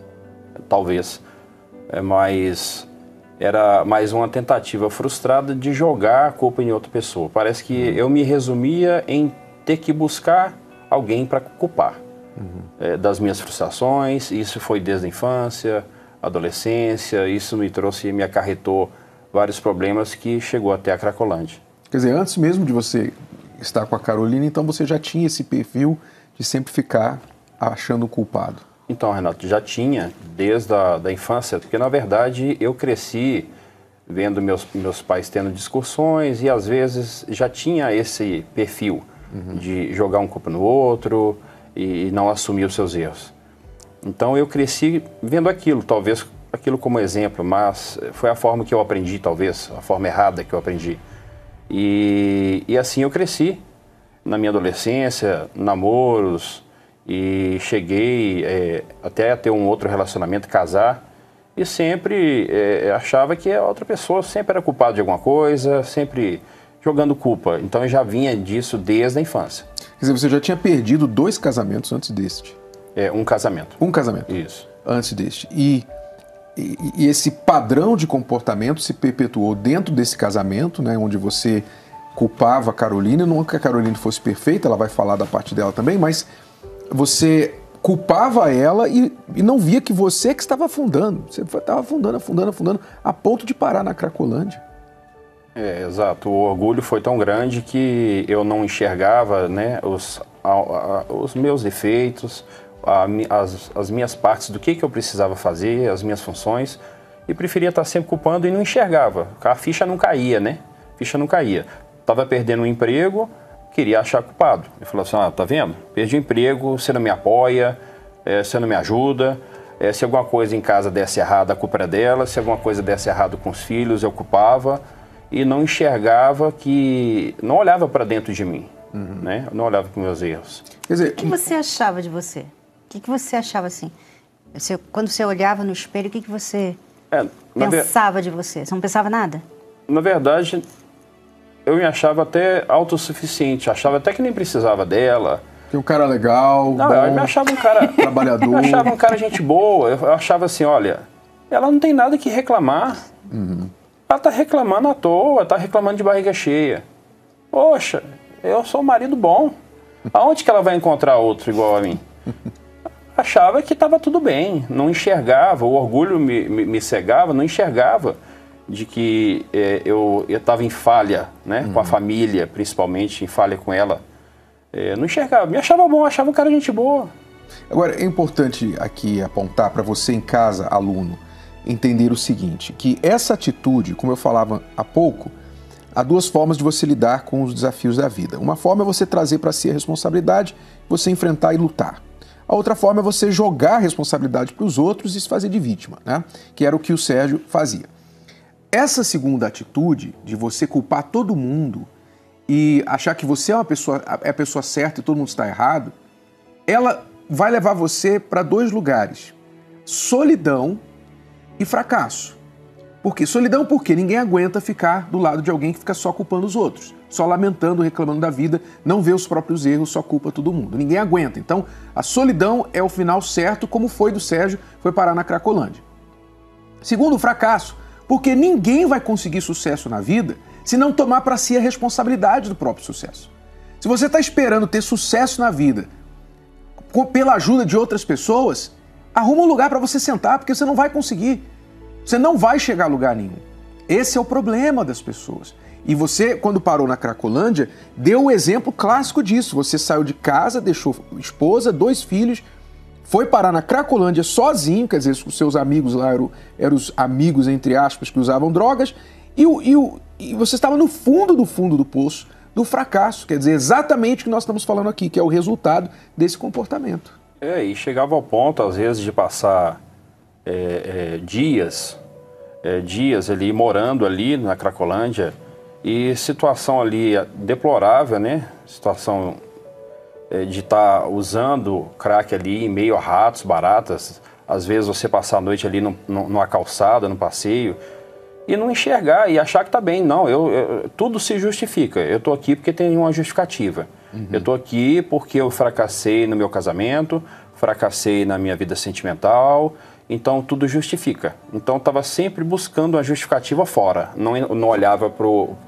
Talvez. É, mas era mais uma tentativa frustrada de jogar a culpa em outra pessoa. Parece que eu me resumia em ter que buscar alguém para culpar uhum. é, das minhas frustrações. Isso foi desde a infância, adolescência, isso me trouxe, me acarretou vários problemas que chegou até a Cracolândia. Quer dizer, antes mesmo de você estar com a Carolina, então você já tinha esse perfil de sempre ficar achando o culpado? Então, Renato, já tinha desde a da infância, porque na verdade eu cresci vendo meus, meus pais tendo discussões e às vezes já tinha esse perfil uhum. de jogar um culpa no outro e não assumir os seus erros. Então eu cresci vendo aquilo, talvez aquilo como exemplo, mas foi a forma que eu aprendi, talvez, a forma errada que eu aprendi. E, e assim eu cresci na minha adolescência, namoros, e cheguei é, até a ter um outro relacionamento, casar, e sempre é, achava que a outra pessoa sempre era culpada de alguma coisa, sempre jogando culpa. Então eu já vinha disso desde a infância. Quer dizer, você já tinha perdido dois casamentos antes deste? É, um casamento. Um casamento? Isso. Antes deste. E, e, e esse padrão de comportamento se perpetuou dentro desse casamento, né, onde você culpava a Carolina, não que a Carolina fosse perfeita, ela vai falar da parte dela também, mas você culpava ela e, e não via que você que estava afundando. Você estava afundando, afundando, afundando, a ponto de parar na Cracolândia. É, exato. O orgulho foi tão grande que eu não enxergava, né, os, a, a, os meus defeitos, a, as, as minhas partes do que, que eu precisava fazer, as minhas funções, e preferia estar sempre culpando e não enxergava. A ficha não caía, né? A ficha não caía. Estava perdendo um emprego, queria achar culpado. Ele falou assim, ah, tá vendo? Perdi o emprego, você não me apoia, é, você não me ajuda, é, se alguma coisa em casa desse errado, a culpa era dela, se alguma coisa desse errado com os filhos, eu culpava. E não enxergava que... não olhava para dentro de mim, uhum. né? Não olhava para os meus erros. Quer dizer, o que você achava de você? O que, que você achava assim? Você, quando você olhava no espelho, o que, que você é, pensava ver... de você? Você não pensava nada? Na verdade, eu me achava até autossuficiente. Achava até que nem precisava dela. Que um cara legal, não, bom, eu me achava um cara... trabalhador. Eu achava um cara gente boa. Eu achava assim, olha, ela não tem nada que reclamar. Uhum. Ela tá reclamando à toa, tá reclamando de barriga cheia. Poxa, eu sou um marido bom. Aonde que ela vai encontrar outro igual a mim? Achava que estava tudo bem, não enxergava, o orgulho me, me, me cegava, não enxergava de que é, eu estava em falha, né, uhum. com a família, principalmente, em falha com ela. É, não enxergava, me achava bom, achava um cara gente boa. Agora, é importante aqui apontar para você em casa, aluno, entender o seguinte, que essa atitude, como eu falava há pouco, há duas formas de você lidar com os desafios da vida. Uma forma é você trazer para si a responsabilidade, você enfrentar e lutar. A outra forma é você jogar a responsabilidade para os outros e se fazer de vítima, né? Que era o que o Sérgio fazia. Essa segunda atitude, de você culpar todo mundo e achar que você é, uma pessoa, é a pessoa certa e todo mundo está errado, ela vai levar você para dois lugares. Solidão e fracasso. Por quê? Solidão porque ninguém aguenta ficar do lado de alguém que fica só culpando os outros, só lamentando, reclamando da vida, não vê os próprios erros, só culpa todo mundo. Ninguém aguenta. Então, a solidão é o final certo, como foi do Sérgio, foi parar na Cracolândia. Segundo, o fracasso, porque ninguém vai conseguir sucesso na vida se não tomar para si a responsabilidade do próprio sucesso. Se você está esperando ter sucesso na vida pela ajuda de outras pessoas, arruma um lugar para você sentar, porque você não vai conseguir. Você não vai chegar a lugar nenhum. Esse é o problema das pessoas. E você, quando parou na Cracolândia, deu o exemplo clássico disso. Você saiu de casa, deixou esposa, dois filhos, foi parar na Cracolândia sozinho, quer dizer, os seus amigos lá eram, eram os amigos, entre aspas, que usavam drogas, e, o, e, o, e você estava no fundo do fundo do poço do fracasso. Quer dizer, exatamente o que nós estamos falando aqui, que é o resultado desse comportamento. É, e chegava ao ponto, às vezes, de passar é, é, dias, é, dias ali, morando ali na Cracolândia, e situação ali deplorável, né? Situação é, de estar tá usando crack ali em meio a ratos, baratas, às vezes você passar a noite ali no, no, numa calçada, no passeio, e não enxergar e achar que tá bem. Não, eu, eu, tudo se justifica. Eu tô aqui porque tem uma justificativa. Uhum. Eu tô aqui porque eu fracassei no meu casamento, fracassei na minha vida sentimental, então tudo justifica. Então eu estava sempre buscando uma justificativa fora, não, não olhava para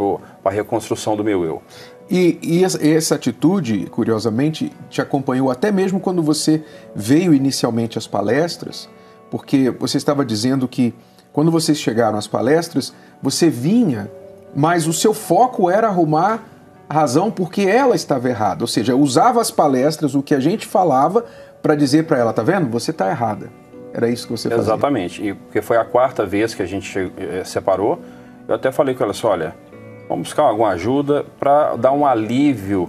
a reconstrução do meu eu. E, e essa, essa atitude, curiosamente, te acompanhou até mesmo quando você veio inicialmente às palestras, porque você estava dizendo que quando vocês chegaram às palestras, você vinha, mas o seu foco era arrumar a razão porque ela estava errada. Ou seja, usava as palestras, o que a gente falava, para dizer para ela, tá vendo? Você está errada. Era isso que você fazia. Exatamente. E porque foi a quarta vez que a gente chegou, eh, separou, eu até falei com ela assim, olha, vamos buscar alguma ajuda para dar um alívio,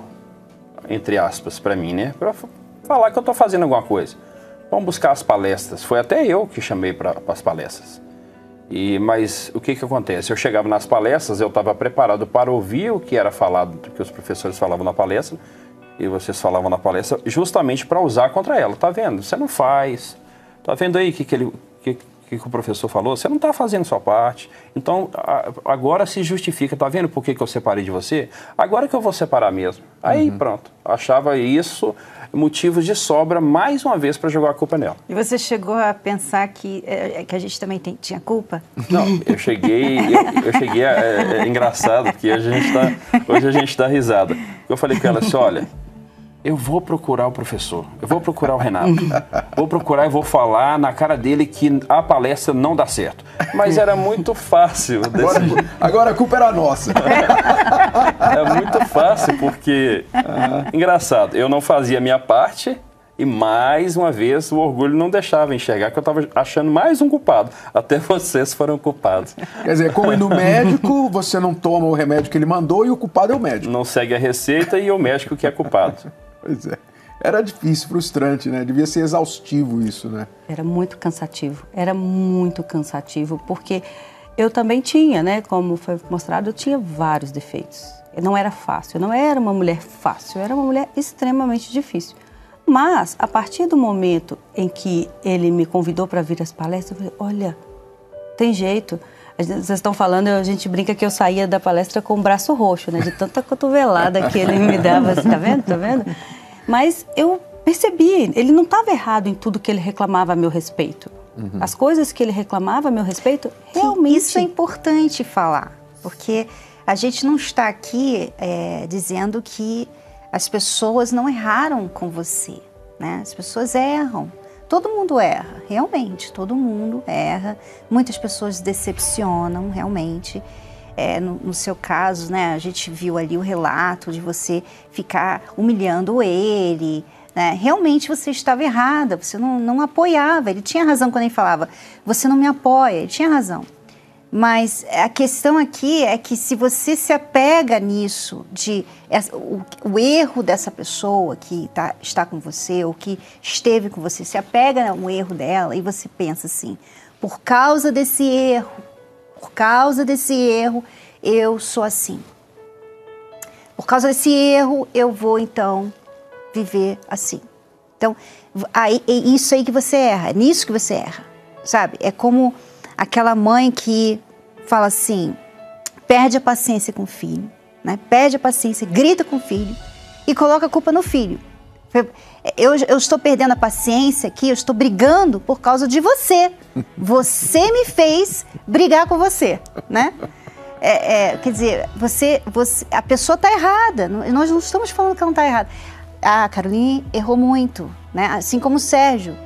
entre aspas, para mim, né? Para falar que eu estou fazendo alguma coisa. Vamos buscar as palestras. Foi até eu que chamei para as palestras. E, mas o que que acontece? Eu chegava nas palestras, eu estava preparado para ouvir o que era falado, o que os professores falavam na palestra, e vocês falavam na palestra, justamente para usar contra ela. Tá vendo? Você não faz. Tá vendo aí o que, que, ele, que, que o professor falou? Você não está fazendo sua parte. Então, a, agora se justifica. Tá vendo por que, que eu separei de você? Agora que eu vou separar mesmo. Aí, uhum. pronto. Achava isso motivos de sobra, mais uma vez, para jogar a culpa nela. E você chegou a pensar que, é, que a gente também tem, tinha culpa? Não, eu cheguei... Eu, eu cheguei... A, é, é engraçado, porque a gente tá, hoje a gente dá risada. Eu falei com ela assim, olha, eu vou procurar o professor, eu vou procurar o Renato, vou procurar e vou falar na cara dele que a palestra não dá certo. Mas era muito fácil. Agora, agora a culpa era nossa. É muito fácil, porque, ah, engraçado, eu não fazia a minha parte e, mais uma vez, o orgulho não deixava enxergar que eu estava achando mais um culpado. Até vocês foram culpados. Quer dizer, como ir no médico, você não toma o remédio que ele mandou e o culpado é o médico. Não segue a receita e é o médico que é culpado. Pois é. Era difícil, frustrante, né? Devia ser exaustivo isso, né? Era muito cansativo, era muito cansativo, porque eu também tinha, né? Como foi mostrado, eu tinha vários defeitos. Eu não era fácil, eu não era uma mulher fácil, eu era uma mulher extremamente difícil. Mas, a partir do momento em que ele me convidou para vir às palestras, eu falei, olha, tem jeito. Vocês estão falando, a gente brinca que eu saía da palestra com o braço roxo, né? De tanta cotovelada que ele me dava, assim, tá vendo? Tá vendo? Mas eu percebi, ele não estava errado em tudo que ele reclamava a meu respeito. Uhum. As coisas que ele reclamava a meu respeito, realmente... Isso é importante falar, porque a gente não está aqui é, dizendo que as pessoas não erraram com você, né? As pessoas erram. Todo mundo erra, realmente, todo mundo erra. Muitas pessoas decepcionam, realmente. É, no, no seu caso, né, a gente viu ali o relato de você ficar humilhando ele, né? Realmente você estava errada, você não, não apoiava. Ele tinha razão quando ele falava, você não me apoia, ele tinha razão. Mas a questão aqui é que se você se apega nisso, de o, o erro dessa pessoa que tá, está com você, ou que esteve com você, se apega no erro dela e você pensa assim, por causa desse erro, por causa desse erro, eu sou assim. Por causa desse erro, eu vou, então, viver assim. Então, aí, é isso aí que você erra, é nisso que você erra, sabe? É como aquela mãe que fala assim, perde a paciência com o filho, né? Perde a paciência, grita com o filho e coloca a culpa no filho. Eu, eu estou perdendo a paciência aqui, eu estou brigando por causa de você. Você me fez brigar com você, né? É, é, quer dizer, você, você, a pessoa está errada. Nós não estamos falando que ela não está errada. A Caroline errou muito, né? Assim como o Sérgio.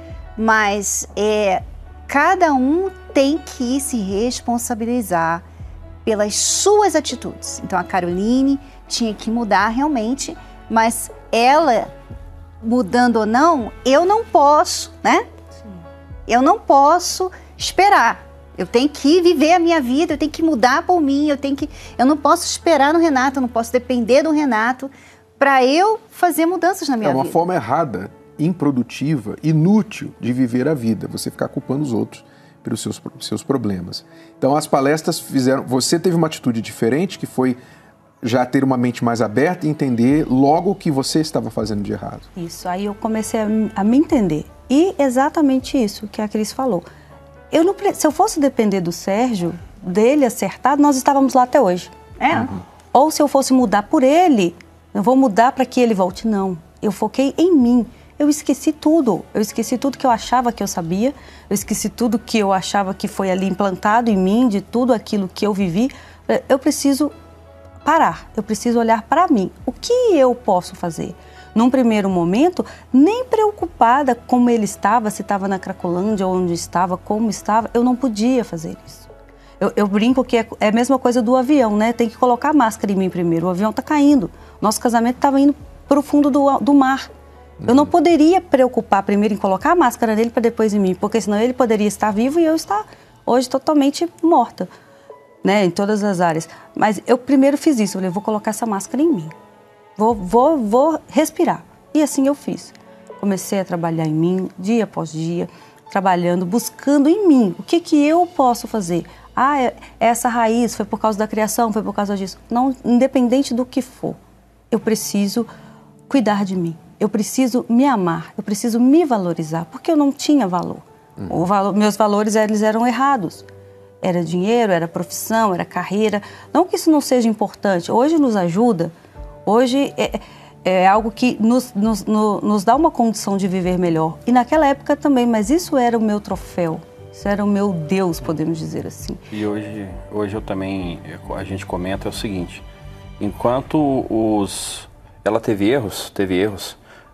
Mas é, cada um tem que se responsabilizar pelas suas atitudes. Então a Caroline tinha que mudar realmente, mas ela... mudando ou não, eu não posso, né? Sim. Eu não posso esperar. Eu tenho que viver a minha vida, eu tenho que mudar por mim, eu tenho que, eu não posso esperar no Renato, eu não posso depender do Renato para eu fazer mudanças na minha vida. É uma vida. Forma errada, improdutiva, inútil de viver a vida, você ficar culpando os outros pelos seus, seus problemas. Então as palestras fizeram, você teve uma atitude diferente, que foi já ter uma mente mais aberta e entender logo o que você estava fazendo de errado. Isso, aí eu comecei a, a me entender. E exatamente isso que a Cris falou. Eu não, se eu fosse depender do Sérgio, dele acertado, nós estávamos lá até hoje. É. Uhum. Ou se eu fosse mudar por ele, eu vou mudar para que ele volte. Não, eu foquei em mim. Eu esqueci tudo. Eu esqueci tudo que eu achava que eu sabia. Eu esqueci tudo que eu achava que foi ali implantado em mim, de tudo aquilo que eu vivi. Eu preciso... parar, eu preciso olhar para mim. O que eu posso fazer? Num primeiro momento, nem preocupada como ele estava, se estava na Cracolândia, onde estava, como estava, eu não podia fazer isso. Eu, eu brinco que é, é a mesma coisa do avião, né? Tem que colocar a máscara em mim primeiro. O avião está caindo. Nosso casamento estava indo para o fundo do, do mar. Eu não poderia preocupar primeiro em colocar a máscara nele para depois em mim, porque senão ele poderia estar vivo e eu estar hoje totalmente morta. Né, em todas as áreas. Mas eu primeiro fiz isso, eu falei, vou colocar essa máscara em mim. Vou, vou, vou respirar. E assim eu fiz. Comecei a trabalhar em mim, dia após dia, trabalhando, buscando em mim. O que, que eu posso fazer? Ah, é, essa raiz foi por causa da criação, foi por causa disso. Não, independente do que for, eu preciso cuidar de mim. Eu preciso me amar, eu preciso me valorizar, porque eu não tinha valor. Hum. O valor meus valores eles eram errados. Era dinheiro, era profissão, era carreira. Não que isso não seja importante. Hoje nos ajuda. Hoje é, é algo que nos, nos, nos dá uma condição de viver melhor. E naquela época também, mas isso era o meu troféu. Isso era o meu Deus, podemos dizer assim. E hoje, hoje eu também, a gente comenta é o seguinte. Enquanto os, ela teve erros, teve erros,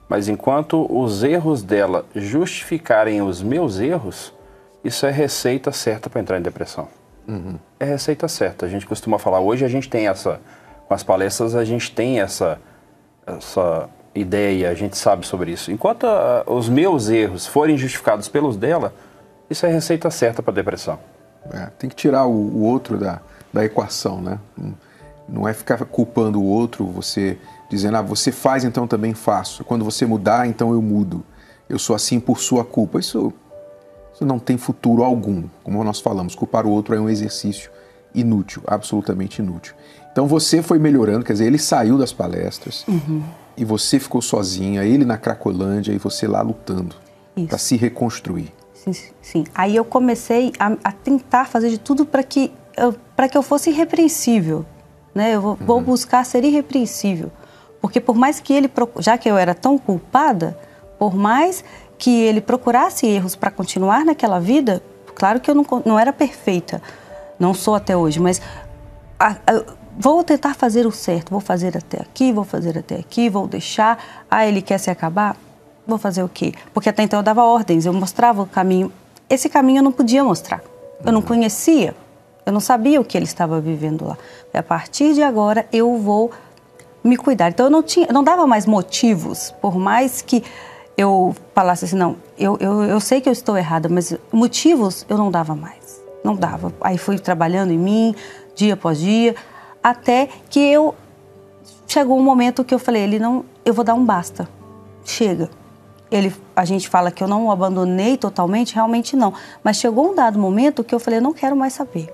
Mas enquanto os erros dela justificarem os meus erros, isso é receita certa para entrar em depressão. Uhum. É receita certa. A gente costuma falar, hoje a gente tem essa, com as palestras a gente tem essa, essa ideia, a gente sabe sobre isso. Enquanto a, os meus erros forem justificados pelos dela, isso é receita certa para depressão. É, tem que tirar o, o outro da, da equação, né? Não é ficar culpando o outro, você dizendo, ah, você faz, então também faço. Quando você mudar, então eu mudo. Eu sou assim por sua culpa. Isso... Isso não tem futuro algum, como nós falamos. Culpar o outro é um exercício inútil, absolutamente inútil. Então você foi melhorando, quer dizer, ele saiu das palestras Uhum. e você ficou sozinha, ele na Cracolândia e você lá lutando para se reconstruir. Sim, sim. Aí eu comecei a, a tentar fazer de tudo para que, eu, para que eu fosse irrepreensível. Né? Eu vou, uhum. vou buscar ser irrepreensível. Porque por mais que ele, já que eu era tão culpada, por mais que ele procurasse erros para continuar naquela vida, claro que eu não, não era perfeita, não sou até hoje, mas a, a, vou tentar fazer o certo, vou fazer até aqui, vou fazer até aqui, vou deixar, ah, ele quer se acabar, vou fazer o quê? Porque até então eu dava ordens, eu mostrava o caminho, esse caminho eu não podia mostrar, eu não conhecia, eu não sabia o que ele estava vivendo lá. A partir de agora eu vou me cuidar, então eu não, tinha, não dava mais motivos, por mais que eu falasse assim, não, eu, eu, eu sei que eu estou errada, mas motivos eu não dava mais, não dava. Aí fui trabalhando em mim, dia após dia, até que eu, chegou um momento que eu falei, ele não, eu vou dar um basta, chega. Ele, a gente fala que eu não o abandonei totalmente, realmente não, mas chegou um dado momento que eu falei, eu não quero mais saber.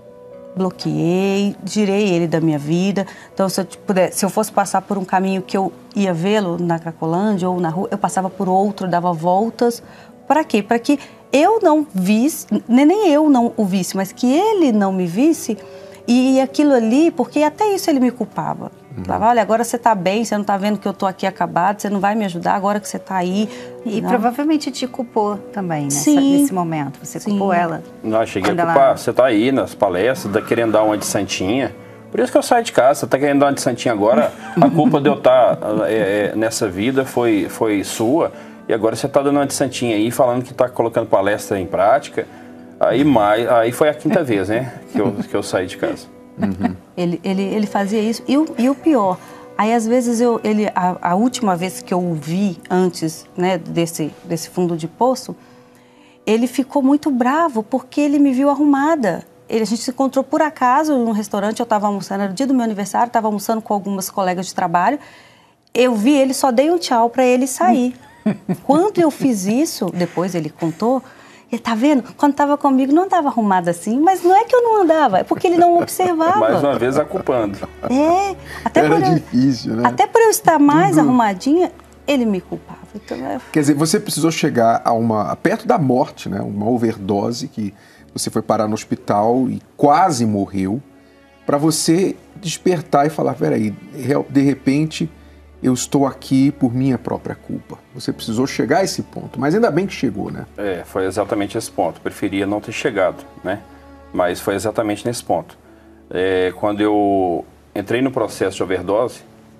Bloqueei, tirei ele da minha vida. Então, se eu, puder, se eu fosse passar por um caminho que eu ia vê-lo na Cracolândia ou na rua, eu passava por outro, dava voltas. Para quê? Para que eu não visse, nem eu não o visse, mas que ele não me visse. E aquilo ali, porque até isso ele me culpava. Uhum. Falava, olha, agora você está bem, você não está vendo que eu estou aqui acabado, você não vai me ajudar agora que você está aí. E não. Provavelmente te culpou também, nessa, Sim. nesse momento. Você Sim. culpou ela. Não, cheguei a culpar. Ela... Você está aí nas palestras, tá querendo dar uma de santinha. Por isso que eu saio de casa. Você está querendo dar uma de santinha agora. A culpa de eu estar é, é, nessa vida foi, foi sua. E agora você está dando uma de santinha aí, falando que está colocando palestra em prática. Aí, mais, aí foi a quinta vez, né, que eu, que eu saí de casa. Uhum. Ele, ele, ele fazia isso. E o, e o pior, aí às vezes eu, ele, a, a última vez que eu o vi antes, né, desse, desse fundo de poço, ele ficou muito bravo porque ele me viu arrumada. Ele, a gente se encontrou por acaso num restaurante, eu estava almoçando, era o dia do meu aniversário, estava almoçando com algumas colegas de trabalho. Eu vi ele, só dei um tchau para ele sair. Quando eu fiz isso, depois ele contou, ele tá vendo? Quando estava comigo não andava arrumada assim, mas não é que eu não andava, é porque ele não observava. Mais uma vez a culpando. É, até Era por eu, difícil, né? Até por eu estar mais Tudo. arrumadinha, ele me culpava. Então, é... Quer dizer, você precisou chegar a uma, perto da morte, né? Uma overdose, que você foi parar no hospital e quase morreu, para você despertar e falar, peraí, de repente eu estou aqui por minha própria culpa. Você precisou chegar a esse ponto, mas ainda bem que chegou, né? É, foi exatamente esse ponto. Preferia não ter chegado, né? Mas foi exatamente nesse ponto. É, quando eu entrei no processo de overdose,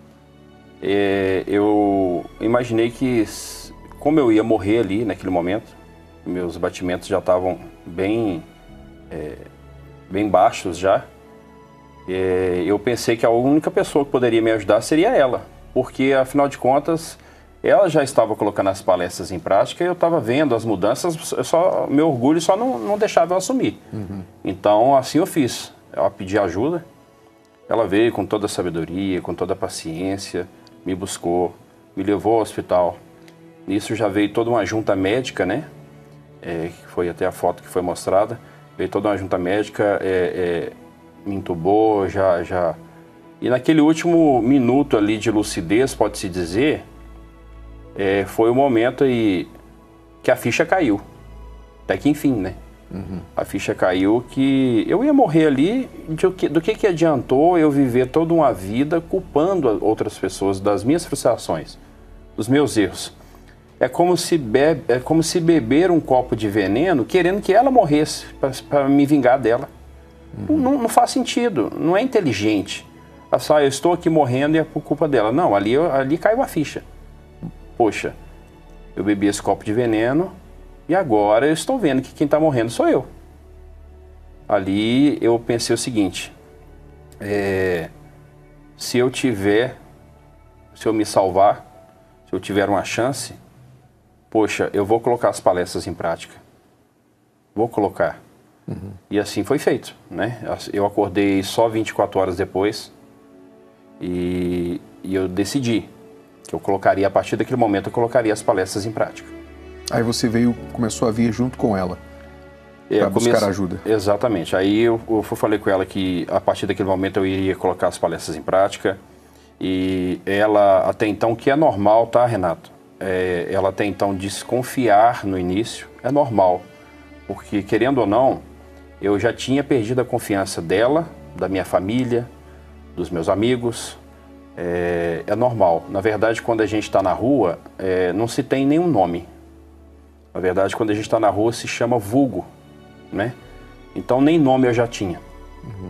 é, eu imaginei que, como eu ia morrer ali naquele momento, meus batimentos já estavam bem, é, bem baixos já, é, eu pensei que a única pessoa que poderia me ajudar seria ela. Porque, afinal de contas, ela já estava colocando as palestras em prática e eu estava vendo as mudanças, só, meu orgulho só não, não deixava eu assumir. Uhum. Então, assim eu fiz. Eu pedi ajuda, ela veio com toda a sabedoria, com toda a paciência, me buscou, me levou ao hospital. Nisso já veio toda uma junta médica, né? É, que foi até a foto que foi mostrada. Veio toda uma junta médica, é, é, me entubou, já... já E naquele último minuto ali de lucidez, pode-se dizer, é, foi o momento aí que a ficha caiu. Até que enfim, né? Uhum. A ficha caiu que eu ia morrer ali, de, do que, que adiantou eu viver toda uma vida culpando outras pessoas das minhas frustrações, dos meus erros. É como se, bebe, é como se beber um copo de veneno querendo que ela morresse para me vingar dela. Uhum. Não, não faz sentido, não é inteligente. Só, eu estou aqui morrendo e é por culpa dela. Não, ali, ali caiu a ficha. poxa, eu bebi esse copo de veneno e agora eu estou vendo que quem está morrendo sou eu. Ali eu pensei o seguinte, é, se eu tiver, se eu me salvar, se eu tiver uma chance, poxa, eu vou colocar as palestras em prática. Vou colocar. Uhum. E assim foi feito, né? Eu acordei só vinte e quatro horas depois e, e eu decidi que eu colocaria, a partir daquele momento, eu colocaria as palestras em prática. Aí você veio, começou a vir junto com ela para buscar comece... ajuda. Exatamente. Aí eu, eu falei com ela que a partir daquele momento eu iria colocar as palestras em prática e ela até então, que é normal, tá, Renato? É, ela até então desconfiar no início, é normal, porque querendo ou não, eu já tinha perdido a confiança dela, da minha família, dos meus amigos. É, é normal. Na verdade, quando a gente está na rua, é, não se tem nenhum nome. Na verdade, quando a gente está na rua, se chama vulgo, né? Então, nem nome eu já tinha. Uhum.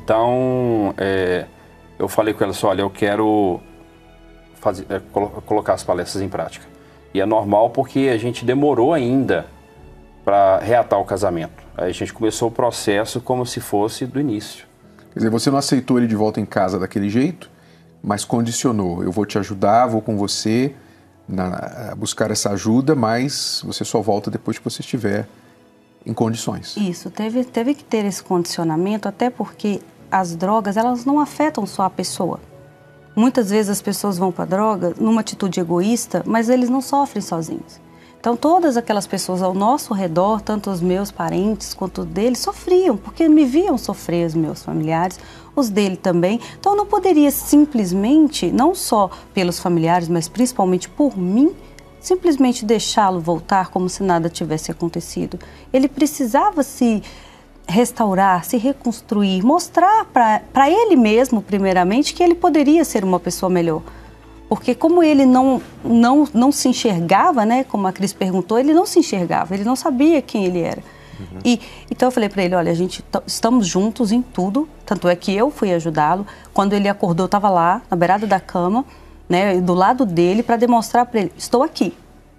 Então, é, eu falei com ela assim, olha, eu quero fazer, é, colo colocar as palestras em prática. E é normal porque a gente demorou ainda para reatar o casamento. Aí a gente começou o processo como se fosse do início. Quer dizer, você não aceitou ele de volta em casa daquele jeito, mas condicionou. Eu vou te ajudar, vou com você na, a buscar essa ajuda, mas você só volta depois que você estiver em condições. Isso, teve, teve que ter esse condicionamento, até porque as drogas, elas não afetam só a pessoa. Muitas vezes as pessoas vão para a droga numa atitude egoísta, mas eles não sofrem sozinhos. Então, todas aquelas pessoas ao nosso redor, tanto os meus parentes quanto deles, sofriam, porque me viam sofrer, os meus familiares, os dele também. Então, eu não poderia simplesmente, não só pelos familiares, mas principalmente por mim, simplesmente deixá-lo voltar como se nada tivesse acontecido. Ele precisava se restaurar, se reconstruir, mostrar para ele mesmo, primeiramente, que ele poderia ser uma pessoa melhor. Porque como ele não, não, não se enxergava, né, como a Cris perguntou, ele não se enxergava, ele não sabia quem ele era. Uhum. E, então eu falei para ele, olha, a gente estamos juntos em tudo, tanto é que eu fui ajudá-lo. Quando ele acordou, eu estava lá, na beirada da cama, né, do lado dele, para demonstrar para ele, estou aqui,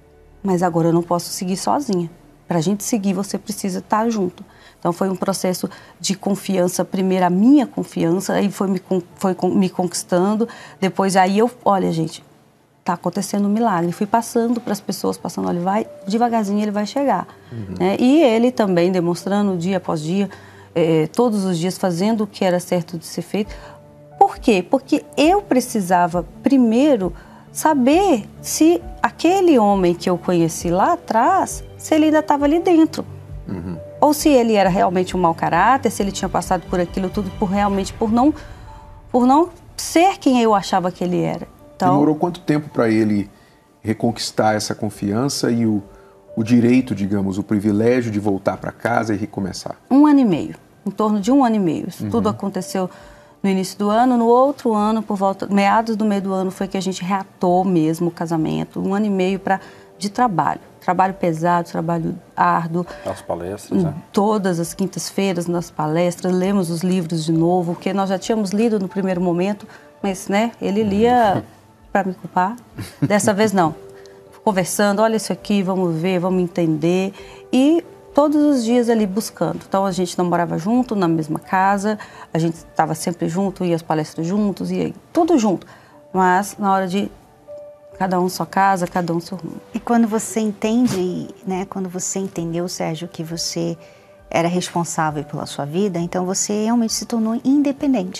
mas agora eu não posso seguir sozinha. Para a gente seguir, você precisa estar junto. Então, foi um processo de confiança, primeiro a minha confiança, aí foi me, foi me conquistando, depois aí eu, olha, gente, tá acontecendo um milagre. Fui passando para as pessoas, passando, olha, vai, devagarzinho ele vai chegar. Uhum. Né? E ele também demonstrando dia após dia, eh, todos os dias fazendo o que era certo de ser feito. Por quê? Porque eu precisava, primeiro, saber se aquele homem que eu conheci lá atrás, se ele ainda estava ali dentro. Uhum. Ou se ele era realmente um mau caráter, se ele tinha passado por aquilo tudo por realmente por não, por não ser quem eu achava que ele era. Então, demorou quanto tempo para ele reconquistar essa confiança e o, o direito, digamos, o privilégio de voltar para casa e recomeçar? Um ano e meio, em torno de um ano e meio. Isso uhum. tudo aconteceu no início do ano. No outro ano, por volta, meados do meio do ano, foi que a gente reatou mesmo o casamento. Um ano e meio pra, de trabalho. Trabalho pesado, trabalho árduo. As palestras, né? Todas as quintas-feiras nas palestras, lemos os livros de novo, que nós já tínhamos lido no primeiro momento, mas, né, ele lia para me culpar. Dessa vez, não. Conversando, olha isso aqui, vamos ver, vamos entender. E todos os dias ali buscando. Então, a gente não morava junto, na mesma casa, a gente estava sempre junto, ia às palestras juntos, ia tudo junto. Mas, na hora de cada um sua casa, cada um seu rumo. E quando você entende, né, quando você entendeu, Sérgio, que você era responsável pela sua vida, então você realmente se tornou independente.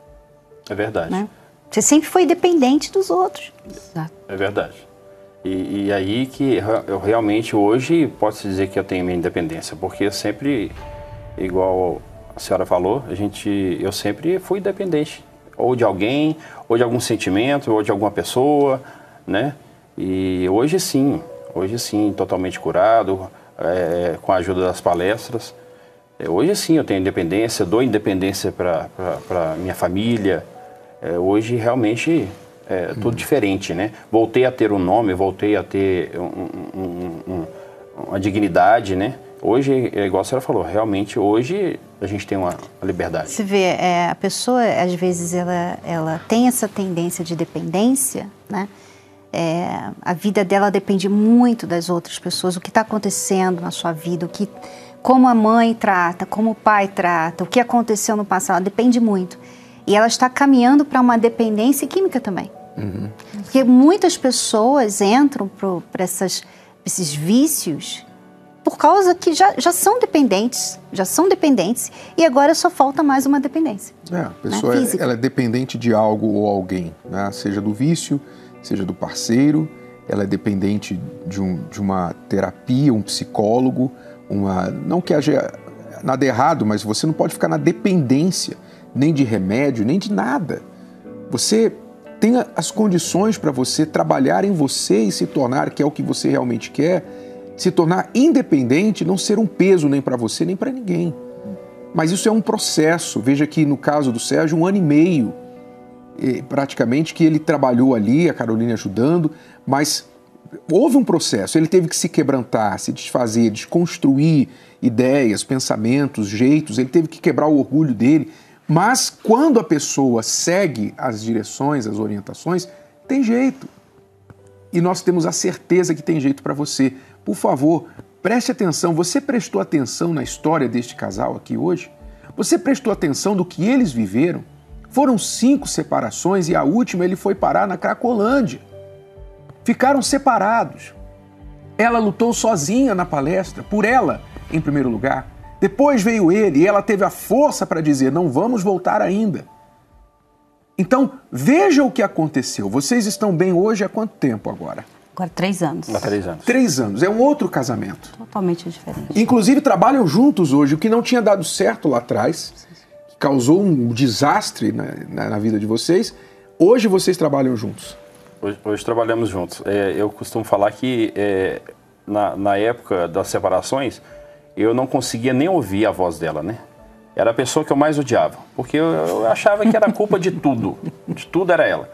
É verdade. Né? Você sempre foi dependente dos outros. Exato. É verdade. E, e aí que eu realmente hoje posso dizer que eu tenho minha independência, porque eu sempre, igual a senhora falou, a gente, eu sempre fui dependente, ou de alguém, ou de algum sentimento, ou de alguma pessoa, né? E hoje sim, hoje sim, totalmente curado, é, com a ajuda das palestras. É, hoje sim eu tenho independência, dou independência para minha família. É, hoje realmente é tudo hum. diferente, né? Voltei a ter um nome, voltei a ter um, um, um, uma dignidade, né? Hoje, é igual a senhora falou, realmente hoje a gente tem uma, uma liberdade. Você vê, é, a pessoa às vezes ela, ela tem essa tendência de dependência, né? É, a vida dela depende muito das outras pessoas, o que está acontecendo na sua vida, o que, como a mãe trata, como o pai trata, o que aconteceu no passado, depende muito. E ela está caminhando para uma dependência química também. Uhum. Porque muitas pessoas entram para esses vícios por causa que já, já são dependentes, já são dependentes, e agora só falta mais uma dependência. É, a pessoa né, é, ela é dependente de algo ou alguém, né? Seja do vício, seja do parceiro, ela é dependente de, um, de uma terapia, um psicólogo, uma, não que haja nada errado, mas você não pode ficar na dependência, nem de remédio, nem de nada. Você tem as condições para você trabalhar em você e se tornar, que é o que você realmente quer, se tornar independente, não ser um peso nem para você, nem para ninguém. Mas isso é um processo. Veja que no caso do Sérgio, um ano e meio, praticamente, que ele trabalhou ali, a Caroline ajudando, mas houve um processo. Ele teve que se quebrantar, se desfazer, desconstruir ideias, pensamentos, jeitos. Ele teve que quebrar o orgulho dele. Mas quando a pessoa segue as direções, as orientações, tem jeito. E nós temos a certeza que tem jeito para você. Por favor, preste atenção. Você prestou atenção na história deste casal aqui hoje? Você prestou atenção do que eles viveram? Foram cinco separações e a última ele foi parar na Cracolândia. Ficaram separados. Ela lutou sozinha na palestra, por ela, em primeiro lugar. Depois veio ele e ela teve a força para dizer, não vamos voltar ainda. Então, veja o que aconteceu. Vocês estão bem hoje há quanto tempo agora? Agora, três anos. Há três anos. Três anos. É um outro casamento. Totalmente diferente. Inclusive, trabalham juntos hoje, o que não tinha dado certo lá atrás, que causou um desastre na, na, na vida de vocês. Hoje, vocês trabalham juntos. Hoje, hoje trabalhamos juntos. É, eu costumo falar que, é, na, na época das separações, eu não conseguia nem ouvir a voz dela, né? Era a pessoa que eu mais odiava, porque eu, eu achava que era culpa de tudo, de tudo era ela.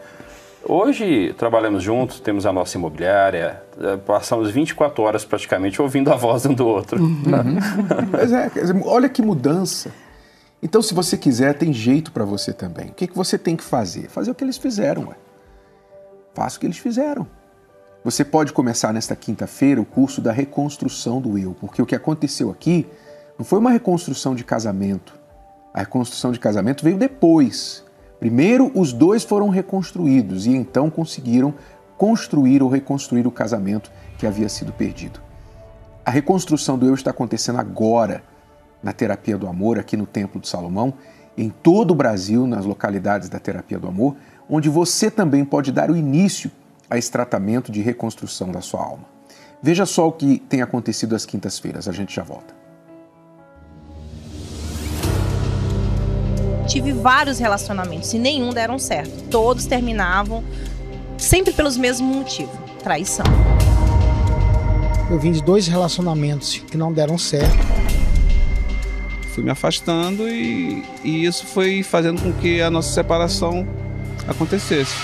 Hoje trabalhamos juntos, temos a nossa imobiliária, passamos vinte e quatro horas praticamente ouvindo a voz um do outro. Uhum. Mas é, olha que mudança. Então, se você quiser, tem jeito para você também. O que, que você tem que fazer? Fazer o que eles fizeram, ué. Faça o que eles fizeram. Você pode começar nesta quinta-feira o curso da reconstrução do eu, porque o que aconteceu aqui não foi uma reconstrução de casamento. A reconstrução de casamento veio depois. Primeiro, os dois foram reconstruídos e então conseguiram construir ou reconstruir o casamento que havia sido perdido. A reconstrução do eu está acontecendo agora na Terapia do Amor, aqui no Templo de Salomão, em todo o Brasil, nas localidades da Terapia do Amor, onde você também pode dar o início a esse tratamento de reconstrução da sua alma. Veja só o que tem acontecido às quintas-feiras, a gente já volta. Tive vários relacionamentos e nenhum deram certo. Todos terminavam sempre pelos mesmos motivos, traição. Eu vim de dois relacionamentos que não deram certo. Fui me afastando e, e isso foi fazendo com que a nossa separação acontecesse.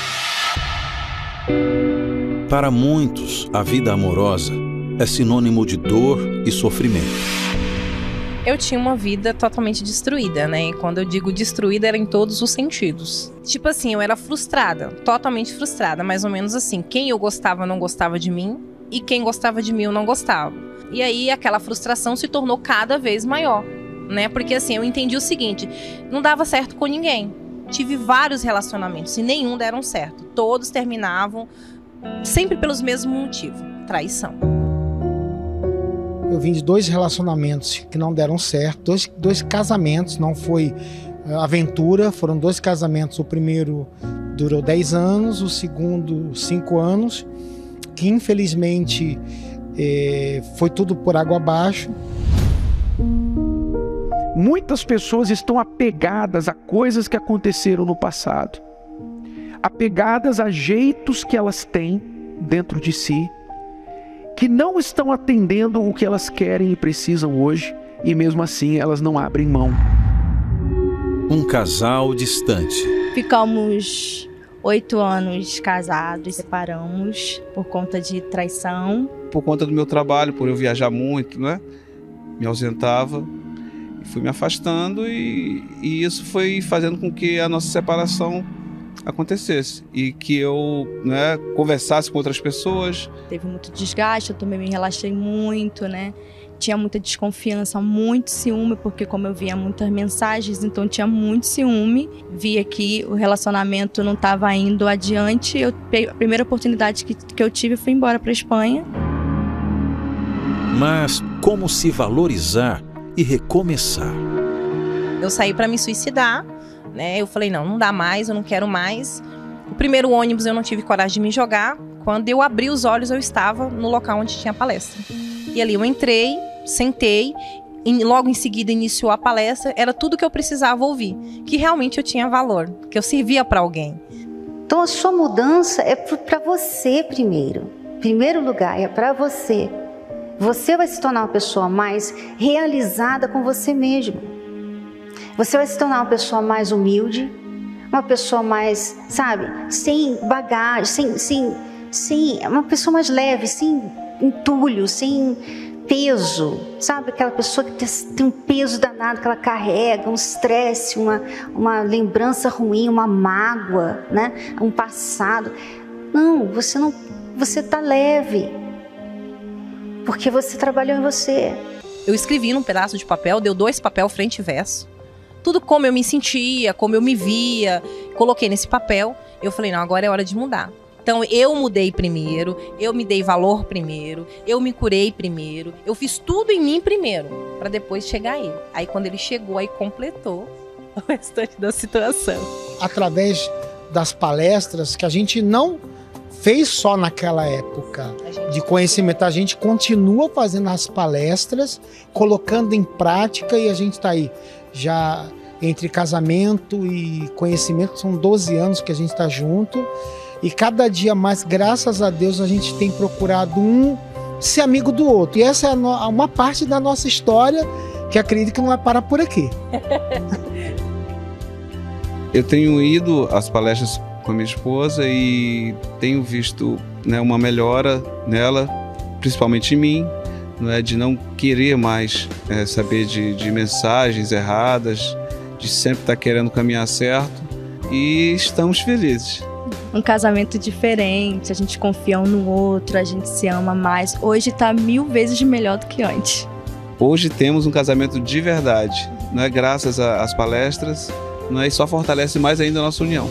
Para muitos, a vida amorosa é sinônimo de dor e sofrimento. Eu tinha uma vida totalmente destruída, né? E quando eu digo destruída, era em todos os sentidos. Tipo assim, eu era frustrada, totalmente frustrada, mais ou menos assim. Quem eu gostava não gostava de mim e quem gostava de mim eu não gostava. E aí aquela frustração se tornou cada vez maior, né? Porque assim, eu entendi o seguinte, não dava certo com ninguém. Tive vários relacionamentos e nenhum deram certo. Todos terminavam sempre pelos mesmos motivos, traição. Eu vim de dois relacionamentos que não deram certo, dois, dois casamentos, não foi aventura, foram dois casamentos. O primeiro durou dez anos, o segundo cinco anos, que infelizmente eh, foi tudo por água abaixo. Muitas pessoas estão apegadas a coisas que aconteceram no passado, apegadas a jeitos que elas têm dentro de si, que não estão atendendo o que elas querem e precisam hoje, e mesmo assim elas não abrem mão. Um casal distante. Ficamos oito anos casados, separamos por conta de traição. Por conta do meu trabalho, por eu viajar muito, né? Me ausentava, fui me afastando e, e isso foi fazendo com que a nossa separação acontecesse e que eu, né, conversasse com outras pessoas. Teve muito desgaste, eu também me relaxei muito, né? Tinha muita desconfiança, muito ciúme, porque como eu via muitas mensagens, então tinha muito ciúme. Via que o relacionamento não estava indo adiante. Eu, a primeira oportunidade que, que eu tive foi ir embora para a Espanha. Mas como se valorizar e recomeçar? Eu saí para me suicidar, né? Eu falei, não, não dá mais, eu não quero mais. O primeiro ônibus eu não tive coragem de me jogar. Quando eu abri os olhos, eu estava no local onde tinha a palestra. E ali eu entrei, sentei, e logo em seguida iniciou a palestra. Era tudo que eu precisava ouvir, que realmente eu tinha valor, que eu servia para alguém. Então a sua mudança é para você primeiro. Em primeiro lugar, é para você. Você vai se tornar uma pessoa mais realizada com você mesmo. Você vai se tornar uma pessoa mais humilde, uma pessoa mais, sabe, sem bagagem, sem, sem, sem, uma pessoa mais leve, sem entulho, sem peso, sabe? Aquela pessoa que tem um peso danado que ela carrega, um estresse, uma, uma lembrança ruim, uma mágoa, né? Um passado. Não, você não, você tá leve, porque você trabalhou em você. Eu escrevi num pedaço de papel, deu dois papel frente e verso. Tudo como eu me sentia, como eu me via, coloquei nesse papel. Eu falei, não, agora é hora de mudar. Então eu mudei primeiro, eu me dei valor primeiro, eu me curei primeiro, eu fiz tudo em mim primeiro, para depois chegar a ele. Aí quando ele chegou, aí completou o restante da situação. Através das palestras que a gente não fez só naquela época de conhecimento, a gente continua fazendo as palestras, colocando em prática, e a gente está aí já entre casamento e conhecimento, são doze anos que a gente está junto. E cada dia mais, graças a Deus, a gente tem procurado um ser amigo do outro. E essa é uma parte da nossa história que acredito que não vai parar por aqui. Eu tenho ido às palestras com a minha esposa e tenho visto, né, uma melhora nela, principalmente em mim, não é, de não querer mais é, saber de, de mensagens erradas, de sempre estar querendo caminhar certo, e estamos felizes. Um casamento diferente, a gente confia um no outro, a gente se ama mais. Hoje está mil vezes melhor do que antes. Hoje temos um casamento de verdade, não é, graças às palestras, não é, e só fortalece mais ainda a nossa união.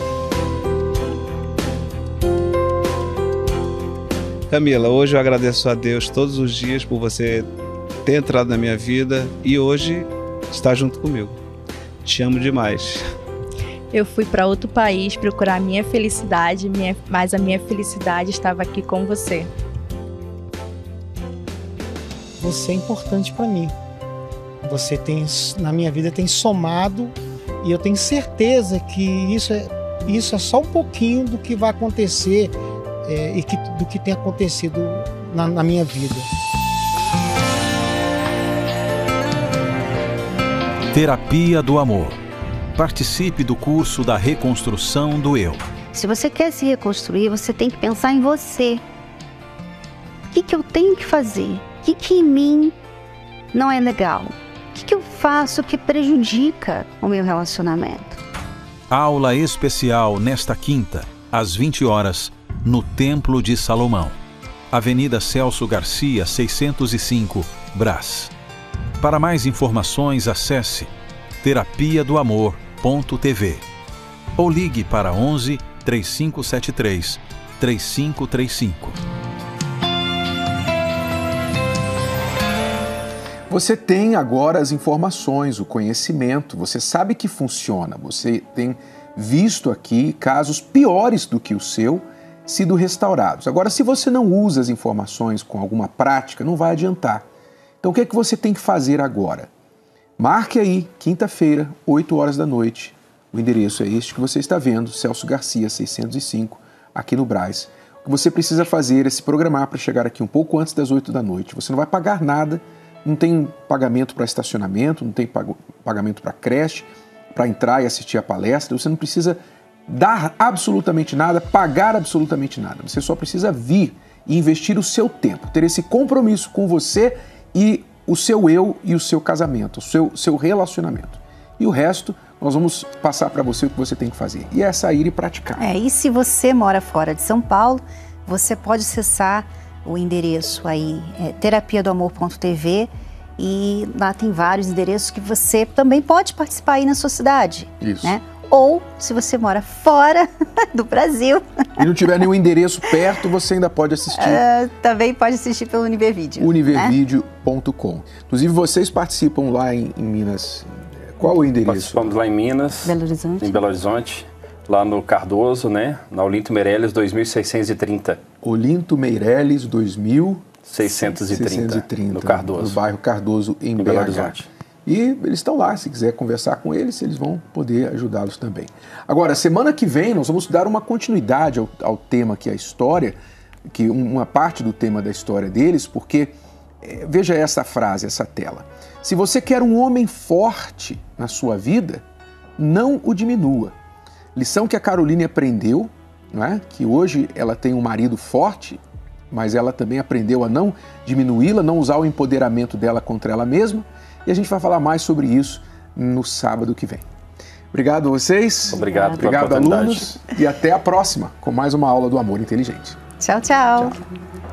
Camila, hoje eu agradeço a Deus todos os dias por você ter entrado na minha vida e hoje estar junto comigo. Te amo demais. Eu fui para outro país procurar a minha felicidade, minha, mas a minha felicidade estava aqui com você. Você é importante para mim. Você tem, na minha vida, tem somado, e eu tenho certeza que isso é, isso é só um pouquinho do que vai acontecer é, e que, do que tem acontecido na, na minha vida. Terapia do Amor. Participe do curso da reconstrução do eu. Se você quer se reconstruir, você tem que pensar em você. O que, que eu tenho que fazer? O que, que em mim não é legal? O que, que eu faço que prejudica o meu relacionamento? Aula especial nesta quinta, às vinte horas, no Templo de Salomão. Avenida Celso Garcia, seiscentos e cinco, Brás. Para mais informações, acesse terapia do amor ponto t v ou ligue para onze, três cinco sete três, três cinco três cinco. Você tem agora as informações, o conhecimento, você sabe que funciona, você tem visto aqui casos piores do que o seu sido restaurados. Agora, se você não usa as informações com alguma prática, não vai adiantar. Então, o que é que você tem que fazer agora? Marque aí, quinta-feira, oito horas da noite. O endereço é este que você está vendo, Celso Garcia, seiscentos e cinco, aqui no Brás. O que você precisa fazer é se programar para chegar aqui um pouco antes das oito da noite. Você não vai pagar nada, não tem pagamento para estacionamento, não tem pagamento para creche, para entrar e assistir a palestra. Você não precisa dar absolutamente nada, pagar absolutamente nada. Você só precisa vir e investir o seu tempo, ter esse compromisso com você e o seu eu e o seu casamento, o seu, seu relacionamento. E o resto nós vamos passar para você o que você tem que fazer. E é sair e praticar. É, e se você mora fora de São Paulo, você pode acessar o endereço aí, é, terapia do amor ponto t v, e lá tem vários endereços que você também pode participar aí na sua cidade. Isso. Né? Ou, se você mora fora do Brasil... E não tiver nenhum endereço perto, você ainda pode assistir. Uh, também pode assistir pelo Univervídeo. univervídeo ponto com. Né? Inclusive, vocês participam lá em, em Minas. Qual o endereço? Participamos lá em Minas. Belo Horizonte. Em Belo Horizonte. Lá no Cardoso, né? Na Olinto Meirelles dois mil seiscentos e trinta. Olinto Meirelles dois mil seiscentos e trinta. No Cardoso. No bairro Cardoso, em, em Belo Horizonte. E eles estão lá, se quiser conversar com eles, eles vão poder ajudá-los também. Agora, semana que vem, nós vamos dar uma continuidade ao, ao tema que é a história, que uma parte do tema da história deles, porque, é, veja essa frase, essa tela. Se você quer um homem forte na sua vida, não o diminua. Lição que a Caroline aprendeu, não é? Que hoje ela tem um marido forte, mas ela também aprendeu a não diminuí-la, não usar o empoderamento dela contra ela mesma. E a gente vai falar mais sobre isso no sábado que vem. Obrigado a vocês. Obrigado, Obrigado, alunos. E até a próxima com mais uma aula do Amor Inteligente. Tchau, tchau. Tchau.